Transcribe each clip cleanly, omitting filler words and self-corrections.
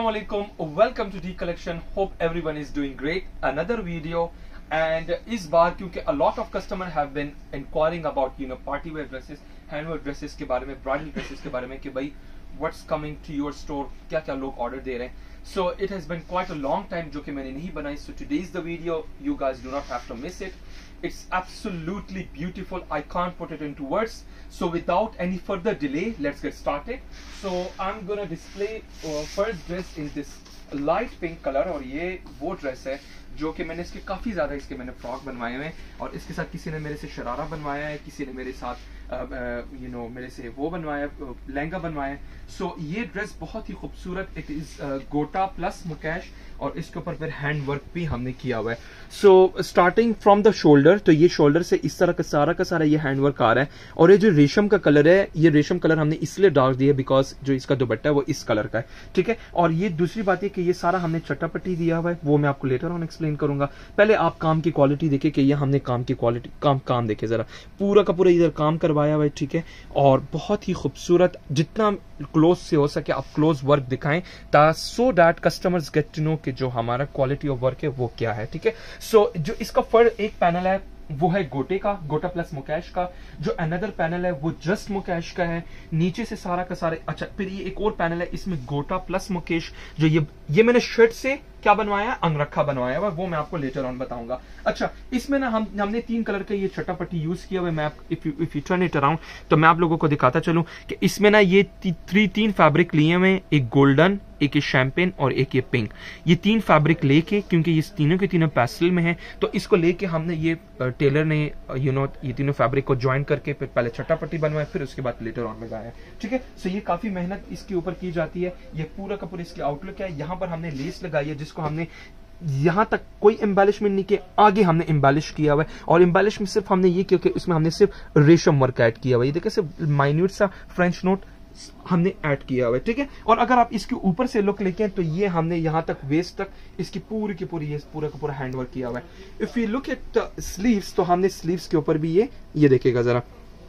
Assalamualaikum, welcome to D Collection. Hope everyone is doing great. Another video, and इस बार क्योंकि a lot of customers have been inquiring about party wear dresses, handwear dresses के बारे में, bridal dresses के बारे में कि भाई what's coming to your store, क्या क्या लोग order दे रहे हैं. So it has been quite a long time जो कि मैंने नहीं बनाई. So today is the video. You guys do not have to miss it. It's absolutely beautiful. I can't put it into words. So without any further delay, let's get started. So I'm gonna display first dress in this light pink color, और ये वो dress है जो कि मैंने इसके काफ़ी ज़्यादा मैंने फ्रॉक बनवाए हुए हैं, और इसके साथ किसी ने मेरे से शरारा बनवाया है, किसी ने मेरे साथ मेरे से वो बनवाया, लहंगा बनवाया है. सो ये ड्रेस बहुत ही खूबसूरत, it is gota plus mukesh, और इसके ऊपर फिर हैंड वर्क भी हमने किया हुआ है. So starting from the shoulder, तो ये शोल्डर से इस तरह का सारा ये हैंड वर्क आ रहा है. और ये जो रेशम का कलर है, ये रेशम कलर हमने इसलिए डाल दिया बिकॉज जो इसका दुपट्टा है वो इस कलर का है. ठीक है, और ये दूसरी बात है कि ये सारा हमने चट्टापट्टी दिया हुआ है, वो मैं आपको लेटर ऑन एक्सप्लेन करूंगा. पहले आप काम की क्वालिटी देखें कि ये हमने काम की क्वालिटी काम देखे जरा, पूरा का पूरा इधर काम करवाया हुआ है. ठीक है, और बहुत ही खूबसूरत, जितना क्लोज से हो सके आप क्लोज वर्क दिखाएं so that customers get to know कि जो हमारा क्वालिटी ऑफ वर्क है वो क्या है. ठीक है, सो जो इसका एक पैनल है वो है गोटे का, गोटा प्लस मुकेश का. जो अनदर पैनल है वो जस्ट मुकेश का है, नीचे से सारा का सारा. अच्छा, फिर ये एक और पैनल है, इसमें गोटा प्लस मुकेश. जो ये मैंने शर्ट से क्या बनवाया है, अंगरखा बनवाया हुआ, वो मैं आपको लेटर ऑन बताऊंगा. अच्छा, इसमें ना हमने 3 कलर का ये चट्टापट्टी यूज किया हुआ है. मैं if you turn it around तो मैं आप लोगों को दिखाता चलूं कि इसमें ना ये 3 फैब्रिक लिए हुए, एक गोल्डन, एक ये शैंपेन और एक ये पिंक. ये 3 फैब्रिक लेके, क्योंकि ये तीनों के तीनों पैस्टल में है, तो इसको लेके हमने ये टेलर ने ये तीनों फैब्रिक को ज्वाइन करके फिर पहले चट्टापट्टी बनवाया, फिर उसके बाद लेटर ऑन लगाया. ठीक है, सो ये काफी मेहनत इसके ऊपर की जाती है. ये पूरा का पूरा इसकी आउटलुक है. यहाँ पर हमने लेस लगाई है, जिसको हमने यहां तक कोई एम्बेलिशमेंट नहीं किया, आगे हमने एम्बेलिश किया हुआ है. और एम्बेलिश में सिर्फ हमने ये किया कि इसमें हमने सिर्फ रेशम वर्क ऐड किया हुआ है. ये देखिए, सिर्फ माइन्यूट सा फ्रेंच नोट हमने ऐड किया हुआ है. ठीक है, और अगर आप इसके ऊपर से लुक लेके तो ये हमने यहां तक वेस्ट तक इसकी पूरी की पूरी ये पूरा का पूरा हैंडवर्क किया हुआ है. If you look at sleeves, तो हमने स्लीव्स के ऊपर भी ये देखिएगा जरा,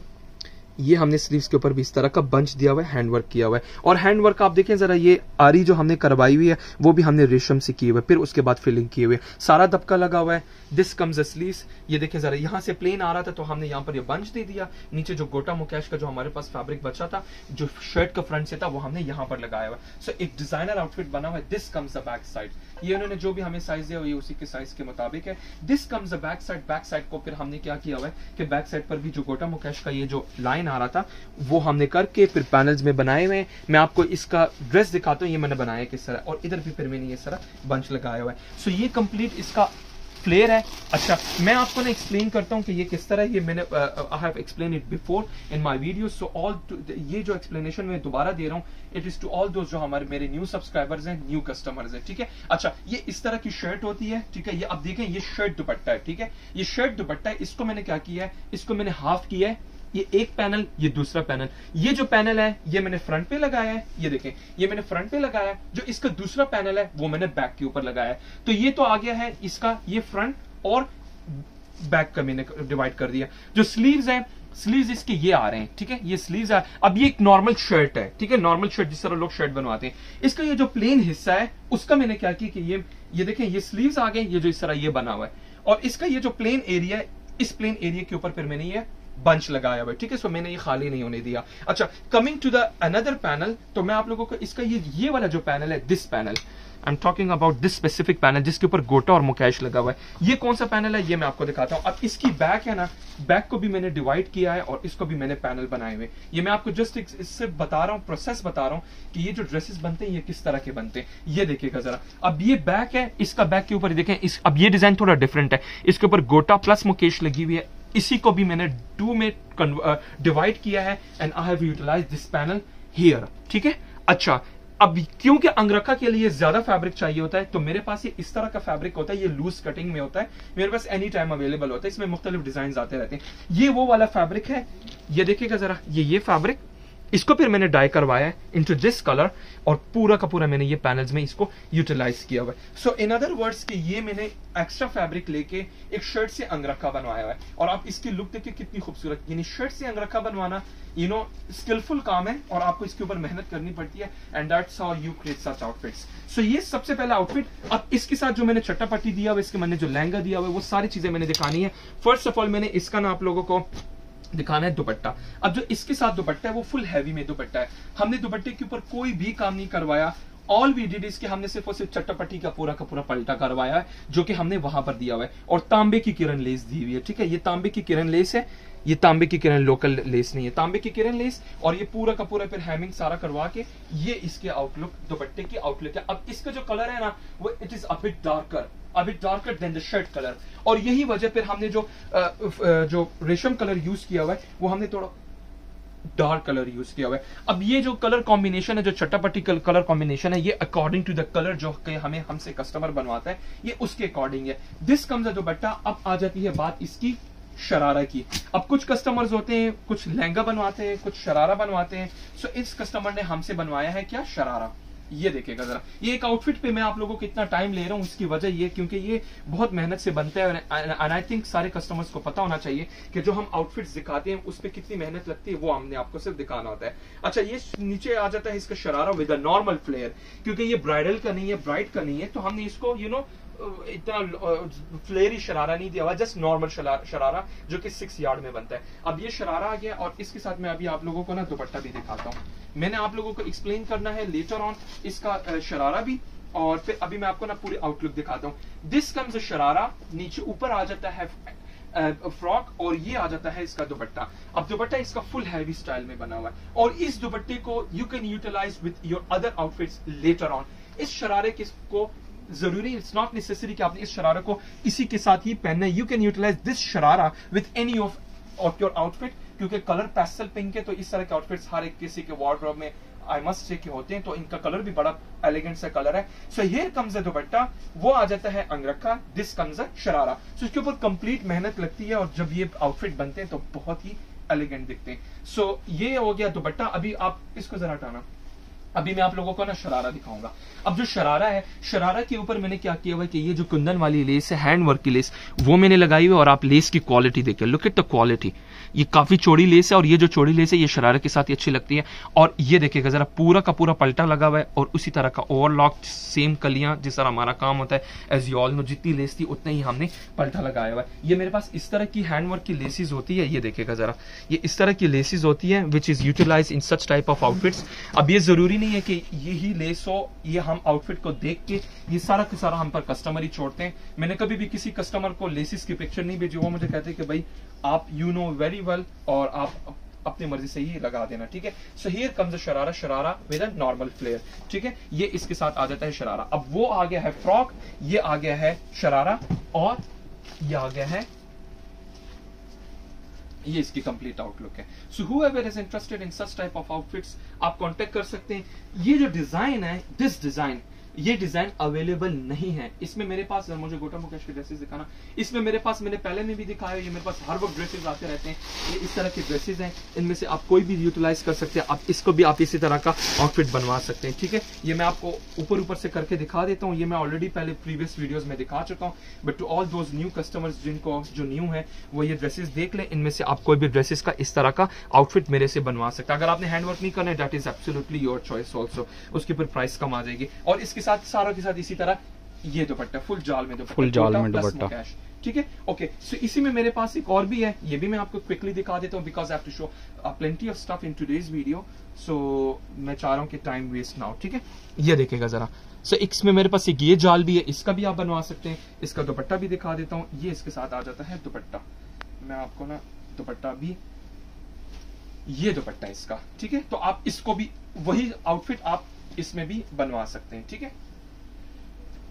ये हमने स्लीव्स के ऊपर भी इस तरह का बंच दिया हुआ है, हैंडवर्क किया हुआ है. और हैंडवर्क आप देखें जरा, ये आरी जो हमने करवाई हुई है वो भी हमने रेशम से किए हुए, फिर उसके बाद फिलिंग किए हुए, सारा दबका लगा हुआ है. This comes the sleeves. ये देखें जरा, यहाँ से प्लेन आ रहा था तो हमने यहाँ पर ये बंच दे दिया. नीचे जो गोटा मुकेश का जो हमारे पास फैब्रिक बचा था, जो शर्ट का फ्रंट से था, वो हमने यहाँ पर लगाया हुआ है. सो एक डिजाइनर आउटफिट बना हुआ है. This comes the back side. ये उन्होंने जो भी हमें साइज दिया, ये उसी के साइज के मुताबिक है. This comes the back side. Back side को फिर हमने क्या किया हुआ है कि बैक साइड पर भी जो गोटा मुकेश का ये जो लाइन आ रहा था वो हमने करके फिर पैनल्स में बनाए हुए हैं. मैं आपको इसका ड्रेस दिखाता हूँ, ये मैंने बनाया किस तरह, और इधर भी फिर मैंने ये सारा बंच लगाया हुआ है. सो ये कंप्लीट इसका फ्लेयर है. अच्छा, मैं आपको ना एक्सप्लेन करता हूँ कि ये किस तरह, ये मैंने I have explain it before in my video. So all ये जो एक्सप्लेनेशन मैं दोबारा दे रहा हूँ, इट इज टू ऑल दोस्त जो हमारे मेरे न्यू सब्सक्राइबर्स हैं, न्यू कस्टमर्स हैं. ठीक है, अच्छा, ये इस तरह की शर्ट होती है. ठीक है, ये अब देखें, ये शर्ट दुपट्टा है. ठीक है, ये शर्ट दुपट्टा है. इसको मैंने क्या किया है, इसको मैंने हाफ किया है. ये एक पैनल, ये दूसरा पैनल. ये जो पैनल है ये मैंने फ्रंट पे लगाया है. ये देखें, ये मैंने फ्रंट पे लगाया है. जो इसका दूसरा पैनल है वो मैंने बैक के ऊपर लगाया है. तो ये तो आ गया है इसका, ये फ्रंट और बैक का मैंने डिवाइड कर दिया. जो स्लीव्स हैं, स्लीव्स इसके ये आ रहे हैं. ठीक है, ये स्लीव्स है. अब ये एक नॉर्मल शर्ट है. ठीक है, नॉर्मल शर्ट जिस तरह लोग शर्ट बनवाते हैं, इसका ये जो प्लेन हिस्सा है उसका मैंने क्या किया कि ये देखें, ये स्लीव्स आ गए, ये जो इस तरह ये बना हुआ है, और इसका ये जो प्लेन एरिया है, इस प्लेन एरिया के ऊपर फिर मैंने ये बंच लगाया हुआ है. ठीक है, सो मैंने ये खाली नहीं होने दिया. अच्छा, coming to the another panel, तो मैं आप लोगों को इसका ये वाला जो पैनल है, this panel, I am talking about this specific panel जिसके ऊपर गोटा और मुकेश लगा हुआ है. ये कौन सा पैनल है ये मैं आपको दिखाता हूं. अब इसकी बैक है ना, बैक को भी मैंने डिवाइड किया है और इसको भी मैंने पैनल बनाए हुए. ये मैं आपको जस्ट इससे बता रहा हूं, प्रोसेस बता रहा हूं कि ये जो ड्रेसेस बनते हैं ये किस तरह के बनते हैं. ये देखिएगा जरा, अब ये बैक है, इसका बैक के ऊपर देखें, अब ये डिजाइन थोड़ा डिफरेंट है. इसके ऊपर गोटा प्लस मुकेश लगी हुई है. इसी को भी मैंने 2 में डिवाइड किया है, and I have utilize this panel here. ठीक है, अच्छा, अब क्योंकि अंगरखा के लिए ज्यादा फैब्रिक चाहिए होता है, तो मेरे पास ये इस तरह का फैब्रिक होता है. ये लूज कटिंग में होता है, मेरे पास एनी टाइम अवेलेबल होता है. इसमें मुख्तलिफ डिजाइन आते रहते हैं. ये वो वाला फैब्रिक है, ये देखिएगा जरा, ये फैब्रिक, इसको फिर मैंने डाई करवाया है इनटू दिस कलर और पूरा का पूरा मैंने ये पैनल्स में इसको यूटिलाइज किया हुआ है। सो इन अदर वर्ड्स कि ये मैंने एक्स्ट्रा फैब्रिक लेके एक शर्ट से अंगरखा बनवाया हुआ है और आप इसकी लुक देखिए कितनी खूबसूरत, यानी शर्ट से अंगरखा बनवाना स्किलफुल काम है और आपको इसके ऊपर मेहनत करनी पड़ती है and that's how you create such outfits. So ये सबसे पहला आउटफिट। अब इसके साथ जो मैंने चट्टा पट्टी दिया हुआ, इसके मैंने जो लहंगा दिया हुआ है, वो सारी चीजें मैंने दिखानी है। फर्स्ट ऑफ ऑल मैंने इसका ना आप लोगों को दिखाना है दुपट्टा। अब जो इसके साथ दुपट्टा है वो फुल हैवी में दुपट्टा है। हमने दुपट्टे के ऊपर कोई भी काम नहीं करवाया। ऑल वी डिड इसके हमने सिर्फ और सिर्फ चट्टापट्टी का पूरा पलटा करवाया है जो कि हमने वहां पर दिया हुआ है और तांबे की किरण लेस दी हुई है। ठीक है, ये तांबे की किरण लेस है, ये तांबे की किरण लोकल लेस नहीं है, तांबे की किरण लेस और ये पूरा का पूरा फिर हैमिंग सारा करवा के ये इसके आउटलुक दुपट्टे की आउटलुक है। अब इसका जो कलर है ना वो it is a bit darker than the shirt colour और यही वजह फिर हमने जो रेशम कलर यूज किया हुआ है वो हमने थोड़ा डार्क कलर यूज किया हुआ है। अब ये जो कलर कॉम्बिनेशन है, जो चट्टापट्टी कलर कॉम्बिनेशन है, ये अकॉर्डिंग टू द कलर जो हमसे कस्टमर बनवाता है ये उसके अकॉर्डिंग है। This comes a dupatta. अब आ जाती है बात इसकी शरारा की। अब कुछ कस्टमर्स होते हैं, कुछ लहंगा बनवाते हैं, कुछ शरारा बनवाते हैं। सो इस कस्टमर ने हमसे बनवाया है क्या, शरारा। ये देखिएगा जरा, ये एक आउटफिट पे मैं आप लोगों को इतना टाइम ले रहा हूँ, इसकी वजह ये क्योंकि ये बहुत मेहनत से बनता है एंड आई थिंक सारे कस्टमर्स को पता होना चाहिए कि जो हम आउटफिट्स दिखाते हैं उस पर कितनी मेहनत लगती है, वो हमने आपको सिर्फ दिखाना होता है। अच्छा, ये नीचे आ जाता है इसका sharara with a normal flare, क्योंकि ये ब्राइडल का नहीं है, ब्राइड का नहीं है, तो हमने इसको इतना फ्लेयरी शरारा नहीं दिया हुआ, जस्ट नॉर्मल शरारा जो कि 6 यार्ड में बनता है। अब ये शरारा आ गया और इसके साथ मैं अभी आप लोगों को ना दुपट्टा भी दिखाता हूँ। मैंने आप लोगों को एक्सप्लेन करना है लेटर ऑन इसका शरारा भी और फिर अभी मैं आपको ना पूरी आउटलुक दिखाता हूँ। दिस कम्स अ शरारा, नीचे ऊपर आ जाता है फ्रॉक और ये आ जाता है इसका दुपट्टा। अब दुपट्टा इसका फुल हैवी स्टाइल में बना हुआ है और इस दुपट्टे को you can utilize with your other outfits later on. इस शरारे को जरूरी, इट्स नॉट नेसेसरी कि आपने इस शरारा को इसी के साथ ही पहनना है। You can utilize this sharara with any of your outfit, क्योंकि कलर पेस्टल पिंक है तो इस तरह के आउटफिट्स हर एक किसी के वार्डरोब में आई मस्ट से के होते हैं, तो इनका कलर भी बड़ा एलिगेंट सा कलर है। सो हियर कम्स अ दुपट्टा, वो आ जाता है angrakha, this comes a sharara. So इसके ऊपर कंप्लीट मेहनत लगती है और जब ये आउटफिट बनते हैं तो बहुत ही एलिगेंट दिखते हैं। सो ये हो गया दुपट्टा। अभी आप इसको जरा हटाना, अभी मैं आप लोगों को ना शरारा दिखाऊंगा। अब जो शरारा है, शरारा के ऊपर मैंने क्या किया हुआ है कि ये जो कुंदन वाली लेस है, हैंड वर्क की लेस, वो मैंने लगाई हुई है और आप लेस की क्वालिटी देखिए, लुक एट द क्वालिटी। ये काफी चौड़ी लेस है और ये जो चौड़ी लेस है ये शरारा के साथ ही अच्छी लगती है। और ये देखिएगा जरा, पूरा का पूरा पलटा लगा हुआ है और उसी तरह का ओवरलॉक, सेम कलियां, जिस तरह हमारा काम होता है एज यू ऑल नो, जितनी लेस थी उतना ही हमने पलटा लगाया हुआ है। ये मेरे पास इस तरह की हैंड वर्क की लेसेस होती है, ये देखिएगा जरा, ये इस तरह की लेसेस होती है which is utilize in such type of outfits. अब ये जरूरी नहीं है कि यही लेस हो, ये हम आउटफिट को देख के ये सारा का सारा हम पर कस्टमर ही छोड़ते हैं। मैंने कभी भी किसी कस्टमर को लेसेस की पिक्चर नहीं भेजी, वो मुझे कहते हैं कि भाई आप यू नो वेरी वेल और आप अपनी मर्जी से ही लगा देना, ठीक है। So here comes a sharara, sharara with a normal flare, ठीक है। ये इसके साथ आ जाता है शरारा। अब वो आ गया है फ्रॉक, ये आ गया है शरारा और ये आ गया है, ये इसकी कंप्लीट आउटलुक है। So whoever is interested in such type of outfits, आप कांटेक्ट कर सकते हैं। ये जो डिजाइन है, दिस डिजाइन, ये डिजाइन अवेलेबल नहीं है। इसमें मेरे पास, मुझे गोटा मुकेश के ड्रेसेस दिखाना, इसमें मेरे पास, मैंने पहले में भी दिखाया, ये मेरे पास हर वक्त ड्रेसेस आते रहते हैं। ये इस तरह के ड्रेसेस हैं, इनमें से आप कोई भी यूटिलाइज कर सकते हैं। आप इसको भी आप इसी तरह का आउटफिट बनवा सकते हैं, ठीक है। ये मैं आपको ऊपर से करके दिखा देता हूँ। ये मैं ऑलरेडी पहले प्रीवियस वीडियोज में दिखा चुका हूँ, but to all those new customers जिनको जो न्यू है वो ये ड्रेसेस देख ले। इनमें से आप कोई भी ड्रेसेस का इस तरह का आउटफिट मेरे से बनवा सकते हैं। अगर आपने हैंडवर्क नहीं करना है, that is absolutely your choice also, उसके ऊपर प्राइस कम आ जाएगी। और इसके साथ सारों के साथ इसी तरह ये दुपट्टा, फुल जाल में दुपट्टा, फुल जाल में दुपट्टा, ठीक है। ओके, सो इसी में मेरे पास एक और भी है, ये भी मैं आपको क्विकली दिखा देता हूँ because I have to show plenty of stuff in today's video. So मैं चाह रहा हूँ कि टाइम वेस्ट ना हो, ठीक है। ये देखेगा जरा, सो इसमें मेरे पास एक ये जाल भी है, इसका भी आप बनवा सकते हैं। इसका दुपट्टा भी दिखा देता हूँ, ये इसके साथ आ जाता है दुपट्टा। मैं आपको ना दुपट्टा भी, ये दुपट्टा इसका, ठीक है। तो आप इसको भी, वही आउटफिट आप इसमें भी बनवा सकते हैं, ठीक है।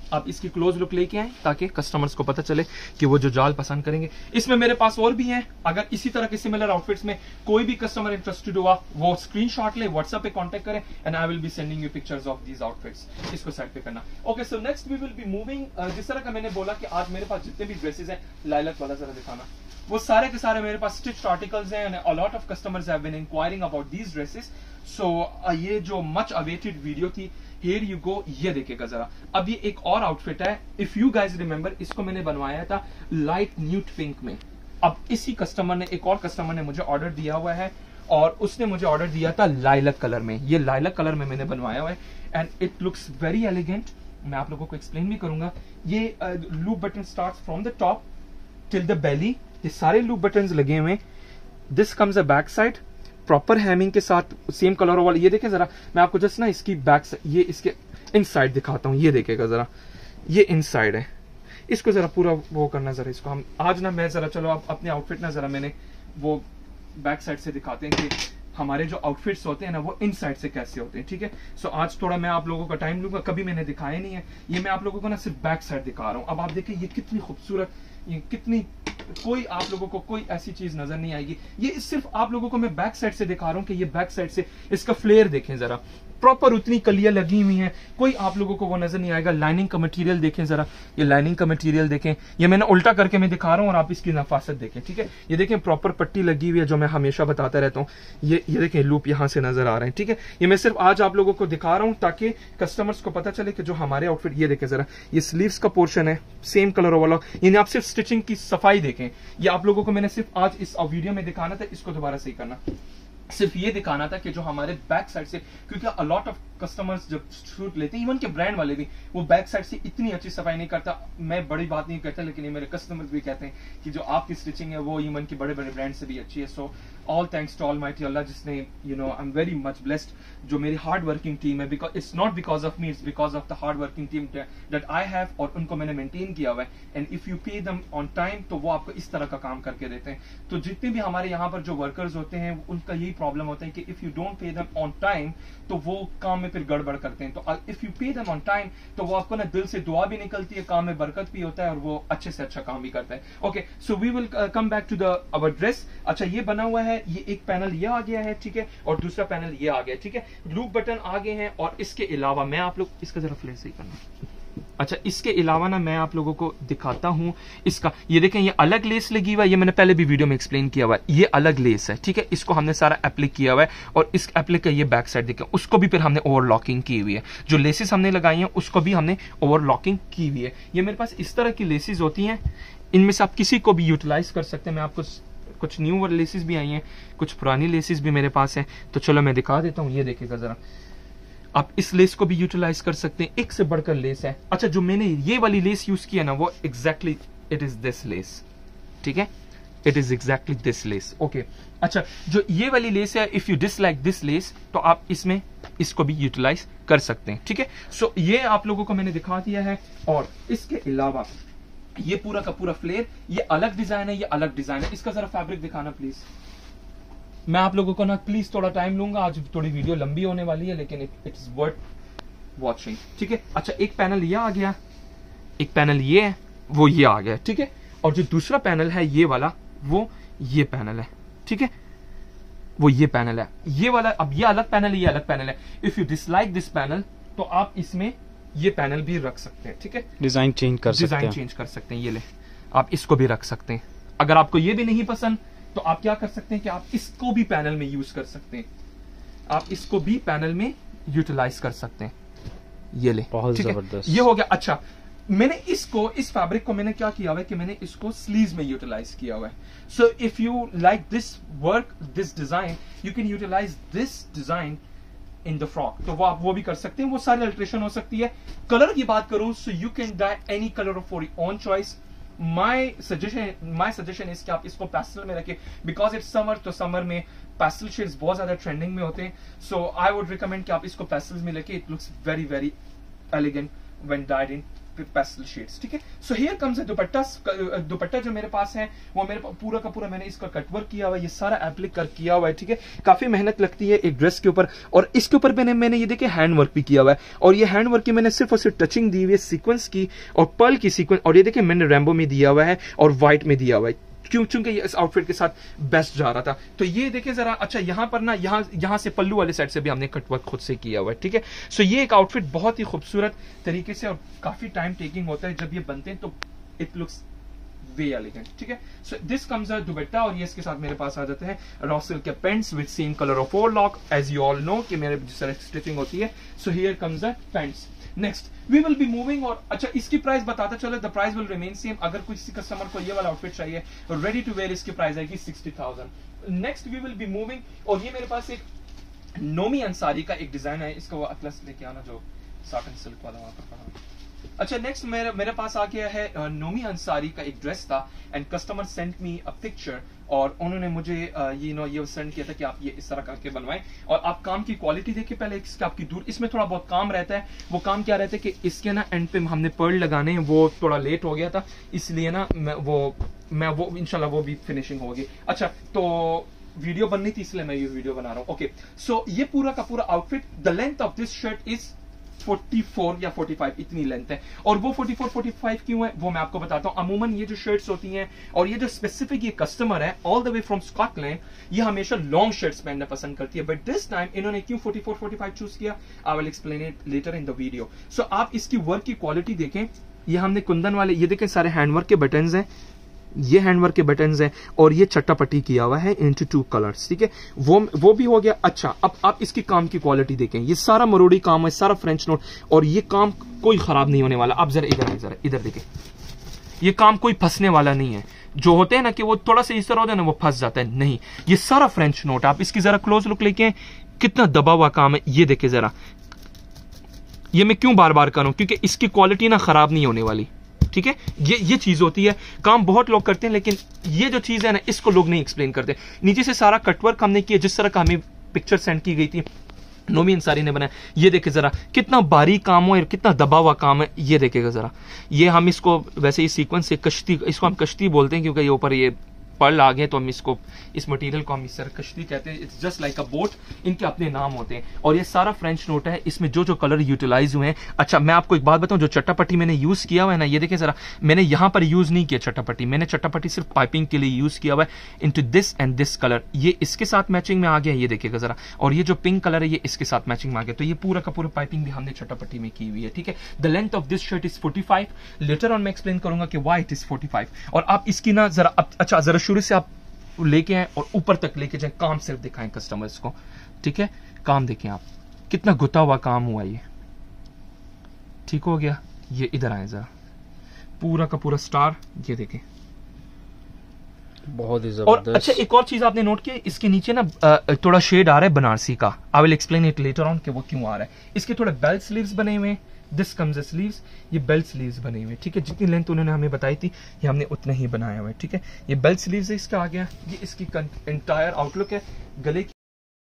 आप इसकी क्लोज लुक लेके आए ताकि कस्टमर्स को पता चले कि वो जो जाल पसंद करेंगे। इसमें मेरे पास और भी हैं, अगर इसी तरह के सिमिलर आउटफिट्स में कोई भी कस्टमर इंटरेस्टेड हुआ वो स्क्रीनशॉट ले, व्हाट्सएप पे कांटेक्ट करें and I will be sending you pictures of these outfits. इसको साइड पे करना। Okay, so next we will be moving, जिस तरह का मैंने बोला कि आज मेरे पास जितने भी ड्रेसेस हैं, लाइलक वाला जरा दिखाना, वो सारे के सारे मेरे पास स्टिच्ड आर्टिकल्स हैं and a lot of customers have been enquiring about these dresses. So ये जो मच अवेटेड वीडियो थी, हियर यू गो, ये देखिएगा जरा। अब ये एक और आउटफिट है, इफ यू गाइज रिमेंबर, इसको मैंने बनवाया था लाइट न्यूट पिंक में। अब इसी कस्टमर ने, एक और कस्टमर ने मुझे ऑर्डर दिया हुआ है और उसने मुझे ऑर्डर दिया था लाइलक कलर में। ये लाइलक कलर में मैंने बनवाया हुआ है and it looks very elegant. मैं आप लोगों को एक्सप्लेन भी करूंगा। ये loop button starts from the top till the belly, ये सारे लूप बटन लगे हुए हैं। This comes a back side proper hemming के साथ, सेम कलर वाला। ये देखें जरा, मैं आपको जस्ट ना इसकी बैक, ये इसके इनसाइड दिखाता हूँ। ये देखेगा जरा, ये इनसाइड है। इसको जरा पूरा वो करना जरा, इसको हम आज ना, मैं जरा चलो आप अपने आउटफिट ना जरा मैंने वो बैक साइड से दिखाते हैं कि हमारे जो आउटफिट्स होते हैं ना वो इनसाइड से कैसे होते हैं, ठीक है। सो आज थोड़ा मैं आप लोगों का टाइम लूंगा, कभी मैंने दिखाया नहीं है, ये मैं आप लोगों को ना सिर्फ बैक साइड दिखा रहा हूँ। अब आप देखिए ये कितनी खूबसूरत, ये कितनी, कोई आप लोगों को कोई ऐसी चीज नजर नहीं आएगी। ये सिर्फ आप लोगों को मैं बैक साइड से दिखा रहा हूँ कि ये बैक साइड से इसका फ्लेयर देखें जरा, प्रॉपर उतनी कलियां लगी हुई हैं, कोई आप लोगों को वो नजर नहीं आएगा। लाइनिंग का मटेरियल देखें जरा, ये लाइनिंग का मटेरियल देखें, ये मैंने उल्टा करके मैं दिखा रहा हूँ और आप इसकी नफासत देखें, ठीक है। ये देखें प्रॉपर पट्टी लगी हुई है, जो मैं हमेशा बताता रहता हूँ। ये देखें लूप यहाँ से नजर आ रहे हैं, ठीक है। ये मैं सिर्फ आज आप लोगों को दिखा रहा हूँ ताकि कस्टमर्स को पता चले कि जो हमारे आउटफिट, ये देखें जरा, ये स्लीव्स का पोर्शन है सेम कलर वाला। यानी आप सिर्फ स्टिचिंग की सफाई देखें, ये आप लोगों को मैंने सिर्फ आज इस वीडियो में दिखाना था। इसको दोबारा सही करना, सिर्फ ये दिखाना था कि जो हमारे बैक साइड से, क्योंकि अ लॉट ऑफ कस्टमर्स जब शूट लेते हैं, इवन के ब्रांड वाले भी, वो बैक साइड से इतनी अच्छी सफाई नहीं करता। मैं बड़ी बात नहीं कहता, लेकिन ये मेरे कस्टमर्स भी कहते हैं कि जो आपकी स्टिचिंग है वो इवन के बड़े बड़े ब्रांड से भी अच्छी है। So all thanks to almighty Allah, जिसने you know I am very much blessed, जो मेरी हार्ड वर्किंग टीम है, because it's not because of me, it's because of the hard working team that I have, और उनको मैंने maintain किया हुआ है। And if you pay them on time, तो वो आपको इस तरह का काम करके देते हैं। तो जितने भी हमारे यहाँ पर जो वर्कर्स होते हैं, उनका यही प्रॉब्लम होता है कि if you don't pay them on time, तो वो काम में फिर गड़बड़ करते हैं। तो if you pay them on time, तो वो आपको ना दिल से दुआ भी निकलती है, काम में बरकत भी होता है और वो अच्छे से अच्छा काम भी करता है। Okay, so we will come back to the our dress. अच्छा, ये बना हुआ है, ये एक पैनल ये आ गया है, ठीक है, और दूसरा पैनल ये आ गया, ठीक है। लूप बटन आ गए हैं और इसके अलावा मैं आप लोग इसका जरा फ्लेयर सही करना। अच्छा, इसके अलावा ना मैं आप लोगों को दिखाता हूं इसका, ये देखें, ये अलग लेस लगी हुआ है, ये मैंने पहले भी वीडियो में एक्सप्लेन किया हुआ है, ये अलग लेस है, ठीक है। इसको हमने सारा एप्लिक किया हुआ है और इस एप्लिक का ये बैक साइड देखें, उसको भी फिर हमने ओवरलॉकिंग की हुई है। जो लेसेस हमने लगाई हैं उसको भी हमने ओवरलॉकिंग की हुई है। ये मेरे पास इस तरह की लेसेस होती हैं, इनमें से आप किसी को भी यूटिलाइज कर सकते हैं। मैं आपको कुछ न्यू लेसेस भी आई हैं, कुछ पुरानी लेसेस भी मेरे पास है, तो चलो मैं दिखा देता हूँ। ये देखिएगा जरा, आप इस लेस को भी यूटिलाइज कर सकते हैं, एक से बढ़कर लेस है। अच्छा, जो मैंने ये वाली लेस यूज किया ना, वो exactly it is this lace, ठीक है, it is exactly this lace. Okay, अच्छा, जो ये वाली लेस है, if you dislike this lace, तो आप इसमें इसको भी यूटिलाइज कर सकते हैं, ठीक है। सो ये आप लोगों को मैंने दिखा दिया है। और इसके अलावा ये पूरा का पूरा फ्लेयर, ये अलग डिजाइन है, ये अलग डिजाइन है। इसका जरा फैब्रिक दिखाना प्लीज। मैं आप लोगों को ना प्लीज थोड़ा टाइम लूंगा, आज थोड़ी वीडियो लंबी होने वाली है, लेकिन इट्स वर्थ वॉचिंग, ठीक है। अच्छा, एक पैनल ये आ गया, एक पैनल ये है, वो ये आ गया, ठीक है। और जो दूसरा पैनल है ये वाला, वो ये पैनल है, ठीक है, वो ये पैनल है, ये वाला। अब ये अलग पैनल है, ये अलग पैनल है। If you dislike this panel, तो आप इसमें ये पैनल भी रख सकते हैं, ठीक है, डिजाइन चेंज कर सकते हैं। ये ले, आप इसको भी रख सकते हैं। अगर आपको ये भी नहीं पसंद, तो आप क्या कर सकते हैं कि आप इसको भी पैनल में यूज कर सकते हैं, आप इसको भी पैनल में यूटिलाइज कर सकते हैं। ये ले, बहुत जबरदस्त, ये हो गया। अच्छा, मैंने इसको, इस फैब्रिक को मैंने क्या किया हुआ है कि मैंने इसको स्लीव्स में यूटिलाइज किया हुआ है। So if you like this work, this design, you can utilize this design in the frock. तो वो आप वो भी कर सकते हैं, वो सारी अल्ट्रेशन हो सकती है। कलर की बात करूं, so you can dye any colour for your own choice. My suggestion is कि आप इसको पेस्टल में रखें, बिकॉज इट्स समर, तो समर में पेस्टल शेड्स बहुत ज्यादा ट्रेंडिंग में होते हैं। सो आई वुड रिकमेंड कि आप इसको पेस्टल्स में लेके, it looks very very elegant when dyed in pastel shades, ठीक है। सो हियर कम्स दुपट्टा। दुपट्टा जो मेरे पास है वो मेरे पूरा का पूरा मैंने इसका कटवर्क किया हुआ है, ये सारा एप्लिक कर किया हुआ है, ठीक है। काफी मेहनत लगती है एक ड्रेस के ऊपर, और इसके ऊपर मैंने ये देखिए हैंड वर्क भी किया हुआ है, और ये हैंड वर्क की मैंने सिर्फ और सिर्फ टचिंग दी हुई है सीक्वेंस की और पर्ल की सीक्वेंस, और ये देखिए मैंने रेम्बो में दिया हुआ है और व्हाइट में दिया हुआ है, क्योंकि ये इस आउटफिट के साथ बेस्ट जा रहा था। तो ये देखिए जरा, अच्छा यहाँ पर ना यहाँ से पल्लू वाले साइड से भी हमने कटवर्क खुद से किया हुआ है, ठीक है। सो ये एक आउटफिट बहुत ही खूबसूरत तरीके से, और काफी टाइम टेकिंग होता है जब ये बनते हैं, तो इट लुक्स वे एलिगेंट, ठीक है। सो दिस कम्स अ दुपट्टा, और ये इसके साथ मेरे पास आ जाते हैं रॉ सिल्क के pants with same colour of overlock, as you all know कि मेरे जिस तरह स्टिचिंग होती है। So here comes the pants. Next we will be moving, और अच्छा इसकी प्राइस बताता चलो, the price will remain same. अगर किसी कस्टमर को ये वाला आउटफिट चाहिए रेडी टू वेयर, इसकी प्राइस आएगी 60,000। Next we will be moving, और ये मेरे पास एक नोमी अंसारी का एक डिजाइन है, इसका वो अटलस लेके आना जो साटन सिल्क वाला वहां पर पड़ा। अच्छा नेक्स्ट मेरे पास आ गया है नोमी अंसारी का एक ड्रेस था, and customer sent me a picture, और उन्होंने मुझे ये सेंड किया था कि आप ये इस तरह करके बनवाएं, और आप काम की क्वालिटी देखिए पहले, इसके आपकी दूर, इसमें थोड़ा बहुत काम रहता है। वो काम क्या रहता है कि इसके ना एंड पे हमने पर्ल लगाने हैं, वो थोड़ा लेट हो गया था, इसलिए ना मैं वो इंशाल्लाह वो भी फिनिशिंग होगी। अच्छा तो वीडियो बननी थी इसलिए मैं ये वीडियो बना रहा हूँ। ओके सो ये पूरा का पूरा outfit, the length of this shirt is 44 या 45 इतनी लेंथ है, और वो 44-45 क्यों है वो मैं आपको बताता हूं। अमूमन ये जो शर्ट्स होती हैं, और ये जो स्पेसिफिक ये कस्टमर है all the way from Scotland, ये हमेशा लॉन्ग शर्ट्स पहनना पसंद करती है, बट दिस टाइम इन्होंने क्यों 44-45 चूज किया, I will explain it later in the video. So आप इसकी वर्क की क्वालिटी देखें, ये हमने कुंदन वाले, ये देखें सारे हैंडवर्क के बटन्स हैं, ये हैंडवर्क के बटन्स हैं, और ये चट्टापट्टी किया हुआ है इनटू 2 कलर्स, ठीक है। वो भी हो गया। अच्छा अब आप इसकी काम की क्वालिटी देखें, ये सारा मरोड़ी काम है, सारा फ्रेंच नोट, और ये काम कोई खराब नहीं होने वाला। आप जरा इधर देखें, ये काम कोई फंसने वाला नहीं है। जो होते हैं ना कि वो थोड़ा सा इस तरह होता है ना, वो फंस जाता है, नहीं, ये सारा फ्रेंच नोट। आप इसकी जरा क्लोज लुक लेके, कितना दबा हुआ काम है, ये देखे जरा। ये मैं क्यों बार बार करूं, क्योंकि इसकी क्वालिटी ना खराब नहीं होने वाली, ठीक है। ये चीज होती है, काम बहुत लोग करते हैं, लेकिन ये जो चीज है ना, इसको लोग नहीं एक्सप्लेन करते। नीचे से सारा कटवर्क हमने किया, जिस तरह का हमें पिक्चर सेंड की गई थी, नोमी अंसारी ने बनाया। ये देखे जरा कितना बारीक काम हो और कितना दबा हुआ काम है, ये देखेगा जरा। ये हम इसको वैसे ही सीक्वेंस से कश्ती, इसको हम कश्ती बोलते हैं, क्योंकि ये ऊपर ये पर्ल आ गए, तो हम इसको, इस मटेरियल को हम इस तरह कश्ती कहते हैं। It's just like a boat, इनके अपने नाम होते हैं, और ये सारा फ्रेंच नोट है। इसमें जो कलर यूटिलाइज हुए हैं, अच्छा मैं आपको एक बात बताऊं, जो चट्टापट्टी मैंने यूज किया हुआ है ना, ये देखें जरा, मैंने यहां पर यूज नहीं किया चट्टापट्टी, मैंने चट्टापट्टी सिर्फ पाइपिंग के लिए यूज किया हुआ है into this and this colour. ये इसके साथ मैचिंग में आ गया, ये देखिएगा जरा, और ये जो पिंक कलर है ये इसके साथ मैचिंग में आ गया। तो ये पूरा का पूरा पाइपिंग भी हमने चट्टापट्टी में की हुई है, ठीक है। The length of this shirt is 45। Later on मैं एक्सप्लेन करूंगा कि व्हाई इट इज 45। और आप इसकी ना जरा, अच्छा जरा शुरू से आप लेके आए और ऊपर तक लेके जाए, काम सिर्फ दिखाएं कस्टमर्स को, ठीक है। काम देखें आप, कितना गुता हुआ काम हुआ ये, ठीक हो गया। ये इधर आए जरा, पूरा का पूरा स्टार, ये देखें, बहुत ही जबरदस्त। और अच्छा एक और चीज आपने नोट किया, इसके नीचे ना थोड़ा शेड आ रहा है बनारसी का, I will explain it later on कि वो क्यों आ रहा है। इसके थोड़े बेल्ट स्लीव्स बने हुए हैं, दिस कम्स स्लीव्स, ये बेल्ट स्लीव्स बने हुए, ठीक है। जितनी लेंथ उन्होंने हमें बताई थी, ये हमने उतना ही बनाया हुआ है, ठीक है। ये बेल्ट स्लीव्स है, इसका आ गया। ये इसकी एंटायर आउटलुक है, गले के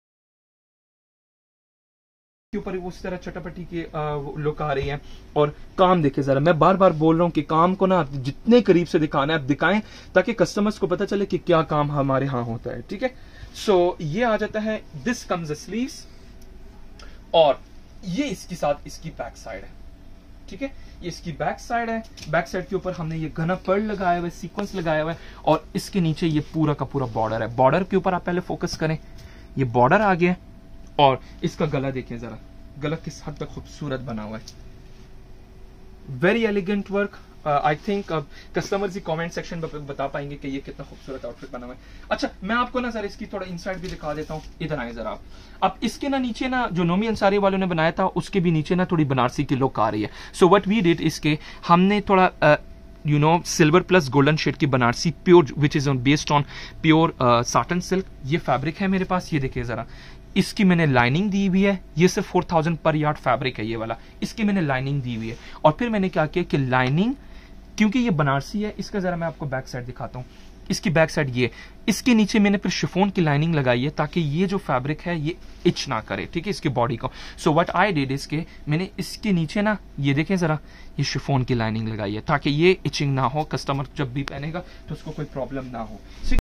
ऊपर उस तरह चटापटी की लुक आ रही है। और काम देखे जरा, मैं बार बार बोल रहा हूं कि काम को ना जितने करीब से दिखाना है आप दिखाएं, ताकि कस्टमर्स को पता चले कि क्या काम हमारे यहाँ होता है, ठीक है। सो ये आ जाता है, दिस कम्स स्लीव्स, और ये इसके साथ इसकी बैक साइड है, ठीक है। ये इसकी बैक साइड है, बैक साइड के ऊपर हमने ये घना पर्ल लगाया हुआ है, सीक्वेंस लगाया हुआ है, और इसके नीचे ये पूरा का पूरा बॉर्डर है। बॉर्डर के ऊपर आप पहले फोकस करें, ये बॉर्डर आ गया, और इसका गला देखें जरा, गला किस हद तक खूबसूरत बना हुआ है, very elegant work. I think customers ही कमेंट सेक्शन में बता पाएंगे कि ये कितना खूबसूरत आउटफिट बना हुआ है। अच्छा मैं आपको ना सर इसकी थोड़ा इनसाइड भी दिखा देता हूँ, इधर आए जरा आप। अब इसके ना नीचे ना जो नोमी अंसारी वालों ने बनाया था, उसके भी नीचे ना थोड़ी बनारसी की लुक आ रही है। सो व्हाट वी डिड, इसके हमने थोड़ा सिल्वर प्लस गोल्डन शेड की Banarasi pure, which is based on pure satin silk, ये फैब्रिक है मेरे पास। ये देखिए जरा, इसकी मैंने लाइनिंग दी हुई है, ये सिर्फ 4000 पर यार्ड फैब्रिक है ये वाला, इसकी मैंने लाइनिंग दी हुई है। और फिर मैंने क्या किया कि लाइनिंग, क्योंकि ये बनारसी है, इसका जरा मैं आपको बैक साइड दिखाता हूँ। इसकी बैक साइड ये, इसके नीचे मैंने फिर शिफॉन की लाइनिंग लगाई है ताकि ये जो फैब्रिक है ये इच ना करे, ठीक है, इसकी बॉडी को। सो व्हाट आई डिड इसके, मैंने इसके नीचे ना ये देखें जरा, ये शिफॉन की लाइनिंग लगाई है ताकि ये इचिंग ना हो, कस्टमर जब भी पहनेगा तो उसको कोई प्रॉब्लम ना हो।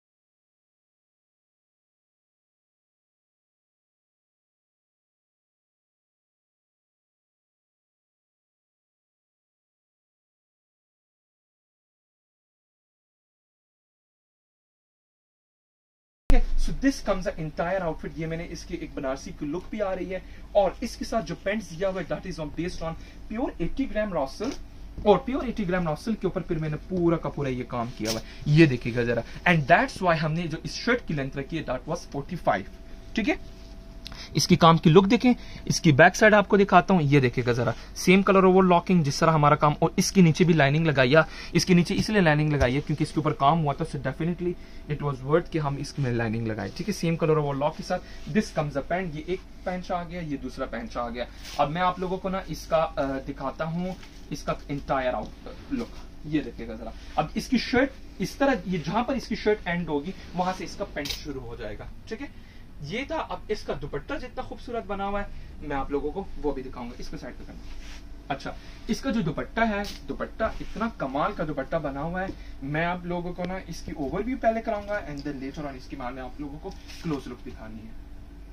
So this comes the entire outfit। ये मैंने इसकी एक बनारसी की लुक भी आ रही है, और इसके साथ जो पेंट्स दिया हुआ है that is on based on pure 80 gram रॉसल, और प्योर 80 ग्राम रॉसल के ऊपर फिर मैंने पूरा का पूरा ये काम किया हुआ है, ये देखिएगा जरा। एंड दैट्स व्हाई हमने जो इस शर्ट की लेंथ रखी है दैट वाज 45, ठीक है। इसकी काम की लुक देखें, इसकी बैक साइड आपको दिखाता हूं, ये देखिएगा जरा, सेम कलर ओवर लॉकिंग जिस तरह हमारा काम, और इसके नीचे भी लाइनिंग लगाई है। इसके नीचे इसलिए लाइनिंग लगाई है क्योंकि इसके ऊपर काम हुआ था, so definitely it was worth कि हम इसमें लाइनिंग लगाए, ठीक है, सेम कलर ओवर लॉक के साथ। दिस कम्स अ पैंट, ये एक पैंट आ गया, ये दूसरा पैंट आ गया। अब मैं आप लोगों को ना इसका दिखाता हूँ इसका इंटायर आउट लुक, ये देखिएगा जरा। अब इसकी शर्ट इस तरह, ये जहां पर इसकी शर्ट एंड होगी वहां से इसका पैंट शुरू हो जाएगा, ठीक है, ये था। अब इसका दुपट्टा जितना खूबसूरत बना हुआ है मैं आप लोगों को वो भी दिखाऊंगा, इसको साइड पे करना। अच्छा, इसका जो दुपट्टा है, दुपट्टा इतना कमाल का दुपट्टा बना हुआ है, मैं आप लोगों को ना इसकी ओवरव्यू पहले कराऊंगा एंड देन लेटर ऑन इसकी मैंने आप लोगों को क्लोज लुक दिखानी है।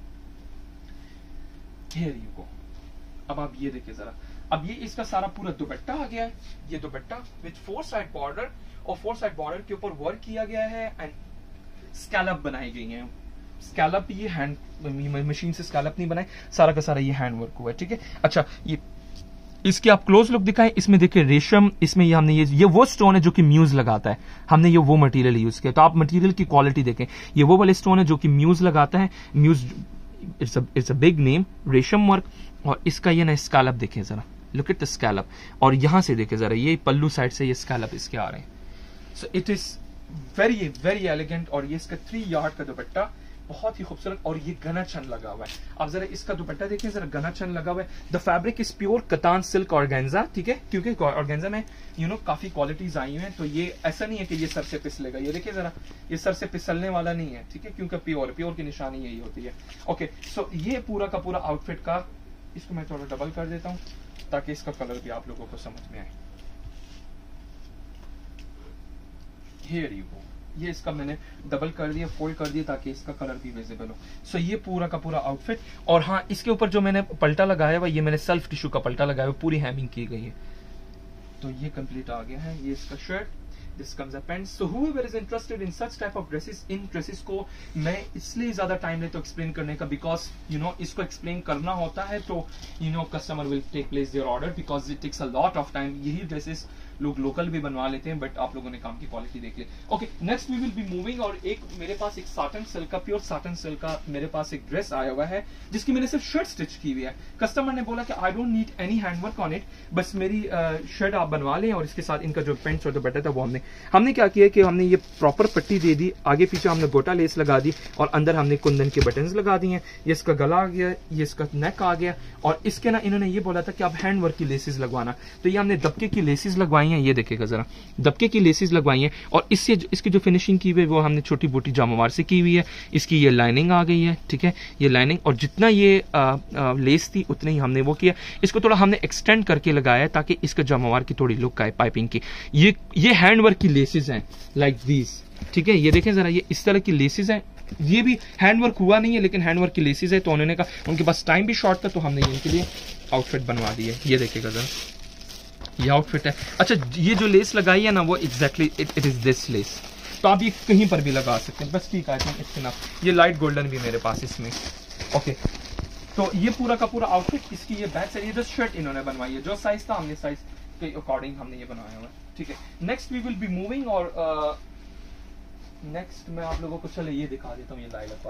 Here you go। अब आप ये देखिए जरा, अब ये इसका सारा पूरा दुपट्टा आ गया है, ये दुपट्टा विद 4 साइड बॉर्डर, और 4 साइड बॉर्डर के ऊपर वर्क किया गया है एंड स्कैलप बनाई गई है। स्कैलप ये हैंड मशीन से स्कैलप नहीं बनाए, सारा का सारा ये हैंड वर्क हुआ है, ठीक है। अच्छा, ये इसकी आप क्लोज लुक दिखाएं, इसमें देखिए रेशम, इसमें ये हमने ये वो स्टोन है जो कि म्यूज लगाता है, हमने ये वो मटेरियल यूज किया। तो आप मटेरियल की क्वालिटी देखें, ये वो वाले स्टोन है जो कि म्यूज लगाता है, muse it's a big name, रेशम वर्क। और इसका ये ना स्कैलप देखें जरा, लुक एट द स्कैलप, और यहां से देखें जरा, ये पल्लू साइड से ये स्कैलप इसके आ रहे हैं। So it is very very elegant, और ये इसका 3 यार्ड का दुपट्टा बहुत ही खूबसूरत, और ये गना छन लगा हुआ है। अब जरा इसका दुपट्टा देखें जरा, गना छन लगा हुआ है। The fabric is pure katan silk organza, ठीक है, क्योंकि ऑर्गेन्जा में काफी क्वालिटीज आई हुई हैं, तो ये ऐसा नहीं है कि ये सर से फिसलेगा, ये देखिए जरा, ये सर से फिसलने वाला नहीं है, ठीक है, क्योंकि प्योर की निशानी यही होती है। ओके, सो ये पूरा का पूरा आउटफिट का, इसको मैं थोड़ा डबल कर देता हूँ ताकि इसका कलर भी आप लोगों को समझ में आए। Here you go। ये इसका मैंने डबल कर दिया, फोल्ड कर दिया ताकि इसका कलर भी विजिबल हो। सो ये पूरा का पूरा आउटफिट, और हाँ, इसके ऊपर जो मैंने पल्टा लगाया हुआ, ये मैंने सेल्फ टिश्यू का पल्टा लगाया हुआ, पूरी हैमिंग की गई है। तो ये कंप्लीट आ गया है, ये इसका shirt, this comes a pant. So whoever is interested in such type of dresses, इन ड्रेसेस को मैं इसलिए ज्यादा टाइम लेता हूँ एक्सप्लेन करने का, बिकॉज इसको एक्सप्लेन करना होता है तो customer will take place their order, because it takes a lot of time. यही ड्रेसेस लोग लोकल भी बनवा लेते हैं, बट आप लोगों ने काम की क्वालिटी देख ली। Okay, next we will be moving, और एक मेरे पास एक साटन सिल्क का, प्योर साटन सिल्क का मेरे पास एक ड्रेस आया हुआ है जिसकी मैंने सिर्फ शर्ट स्टिच की हुई है। कस्टमर ने बोला कि I don't need any handwork on it, बस मेरी शर्ट आप बनवा लें, और इसके साथ इनका जो पेंट्स और दुपट्टा था वो हमने क्या किया कि हमने ये प्रॉपर पट्टी दे दी, आगे पीछे हमने गोटा लेस लगा दी, और अंदर हमने कुंदन के बटन्स लगा दिए हैं। ये इसका गला आ गया, ये इसका नेक आ गया, और इसके ना इन्होंने ये बोला था कि आप हैंड वर्क की लेसेस लगवाना, तो ये हमने दबके की लेसेस लगवाई हैं, ये देखिएगा जरा, दबके की लेसेस लगवाई हैं, और इससे इसकी जो फिनिशिंग की हुई है वो हमने छोटी बोटी जामवार से की हुई है। इसकी ये लाइनिंग आ गई है, ठीक है, ये लाइनिंग, और जितना ये लेस थी उतने ही हमने वो किया। इसको थोड़ा हमने एक्सटेंड करके लगाया है ताकि इसका जामवार की थोड़ी लुक आए, पाइपिंग की। ये हैंड वर्क की लेसेस हैं लाइक दीज, ठीक है, ये देखें जरा, ये इस तरह की लेसेस हैं, ये भी हैंडवर्क हुआ नहीं है लेकिन हैंडवर्क की लेसेस है। तो उन्होंने कहा, उनके पास टाइम भी शॉर्ट था, तो हमने इनके लिए आउटफिट बनवा दी है। ये देखिएगा जरा, ये आउटफिट है। अच्छा, ये जो लेस लगाई है ना, वो exactly it is this lace, तो आप ये कहीं पर भी लगा सकते हैं, बस ठीक है, इट्स इनफ। ये लाइट गोल्डन भी मेरे पास इसमें। ओके, तो ये पूरा का पूरा आउटफिट, इसकी ये बैक साइड, ये जो शर्ट इन्होंने बनवाई है, जो साइज था हमने साइज के अकॉर्डिंग हमने ये बनाया हुआ है, ठीक है। Next we will be moving, और नेक्स्ट मैं आप लोगों को चले ये दिखा देता हूँ, ये लाइलक वाला।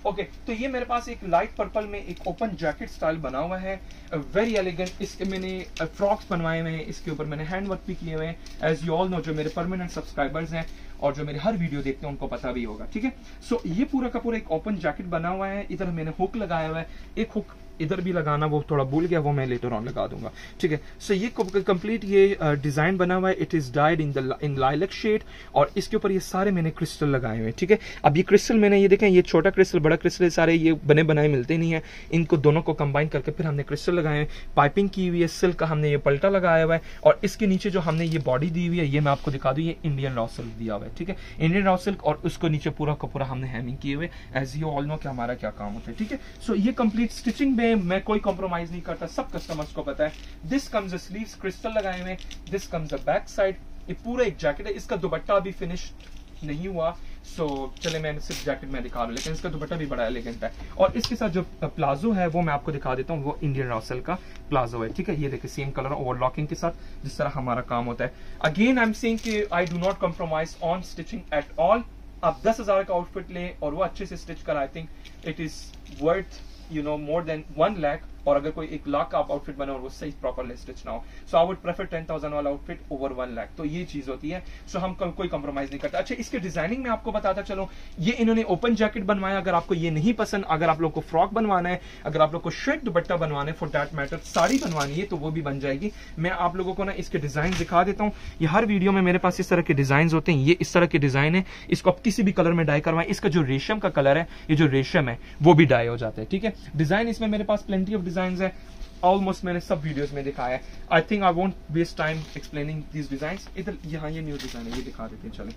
ओके, तो ये मेरे पास एक लाइट पर्पल में एक ओपन जैकेट स्टाइल बना हुआ है, वेरी एलिगेंट। इसके मैंने फ्रॉक्स बनवाए हुए हैं, इसके ऊपर मैंने हैंड वर्क भी किए हुए हैं, एज यू ऑल नो, जो मेरे परमानेंट सब्सक्राइबर्स हैं और जो मेरे हर वीडियो देखते हैं उनको पता भी होगा, ठीक है। सो ये पूरा का पूरा एक ओपन जैकेट बना हुआ है। इधर मैंने हुक लगाया हुआ है, एक हुक इधर भी लगाना वो थोड़ा भूल गया, वो मैं लेटर ऑन लगा दूंगा, ठीक है। सो ये कंप्लीट ये डिजाइन बना हुआ है, it is dyed in lilac shade, और इसके ऊपर ये सारे मैंने क्रिस्टल लगाए हुए हैं, ठीक है। अब ये क्रिस्टल मैंने ये देखें, ये छोटा क्रिस्टल बड़ा क्रिस्टल सारे ये बने बनाए मिलते नहीं है, इनको दोनों को कंबाइन करके फिर हमने क्रिस्टल लगाए हैं। पाइपिंग की हुई है सिल्क का, हमने ये पल्टा लगाया हुआ है, और इसके नीचे जो हमने ये बॉडी दी हुई है, ये मैं आपको दिखा दूं, ये इंडियन रॉ सिल्क दिया हुआ है, ठीक है, इंडियन रॉ सिल्क, और उसको नीचे पूरा का पूरा हमने हैमिंग किए हुए, एज यू ऑल नो कि हमारा क्या काम होता है, ठीक है। सो ये कंप्लीट स्टिचिंग में मैं कोई कॉम्प्रोमाइज नहीं करता, सब कस्टमर्स को पता है। This comes the sleeves crystal लगाए हुए, this comes the back side. ये पूरा एक जैकेट है, इसका दुपट्टा अभी फिनिश नहीं हुआ, सो चले मैं सिर्फ जैकेट में दिखा रहा हूँ, लेकिन इसका दुपट्टा भी बड़ा एलिगेंट है। और इसके साथ जो प्लाजो है वो मैं आपको दिखा देता हूँ, वो इंडियन रॉ सिल्क का प्लाजो है, ठीक है। ये देखिए सेम कलर ओवरलॉकिंग के साथ जिस तरह हमारा काम होता है। अगेन आई एम सेइंग कि I do not compromise on stitching at all. आप 10,000 का आउटफिट लें और वो अच्छे से स्टिच कर, I think it is worth more than 1 lakh. और अगर कोई 1 लाख का आप आउटफिट बना और वो सही प्रॉपरली स्टिच ना हो, सो आई वुड प्रेफर 10,000 वाला आउटफिट ओवर 1 लाख। तो ये चीज होती है, सो हम कोई कंप्रोमाइज नहीं करते। अच्छा, इसके डिजाइनिंग में आपको बताता चलो, ये इन्होंने ओपन जैकेट बनवाया। अगर आपको ये नहीं पसंद, अगर आप लोग को फ्रॉक बनवाना है, अगर आप लोग को शर्ट दुपट्टा बनवाना है, फॉर दैट मैटर साड़ी बनवानी है, तो वो भी बन जाएगी। मैं आप लोगों को ना इसके डिजाइन दिखा देता हूँ। ये हर वीडियो में मेरे पास इस तरह के डिजाइन होते हैं, ये इस तरह के डिजाइन है। इसको आप किसी भी कलर में डाई करवाएं, इसका जो रेशम का कलर है, ये जो रेशम है वो भी डाई हो जाता है, ठीक है। डिजाइन इसमें मेरे पास प्लेंटी ऑफ डिजाइन है, ऑलमोस्ट मैंने सब वीडियोस में दिखाया है। I think I won't waste time explaining these designs. इधर यहाँ ये न्यू डिजाइन है, ये दिखा देते हैं, चलें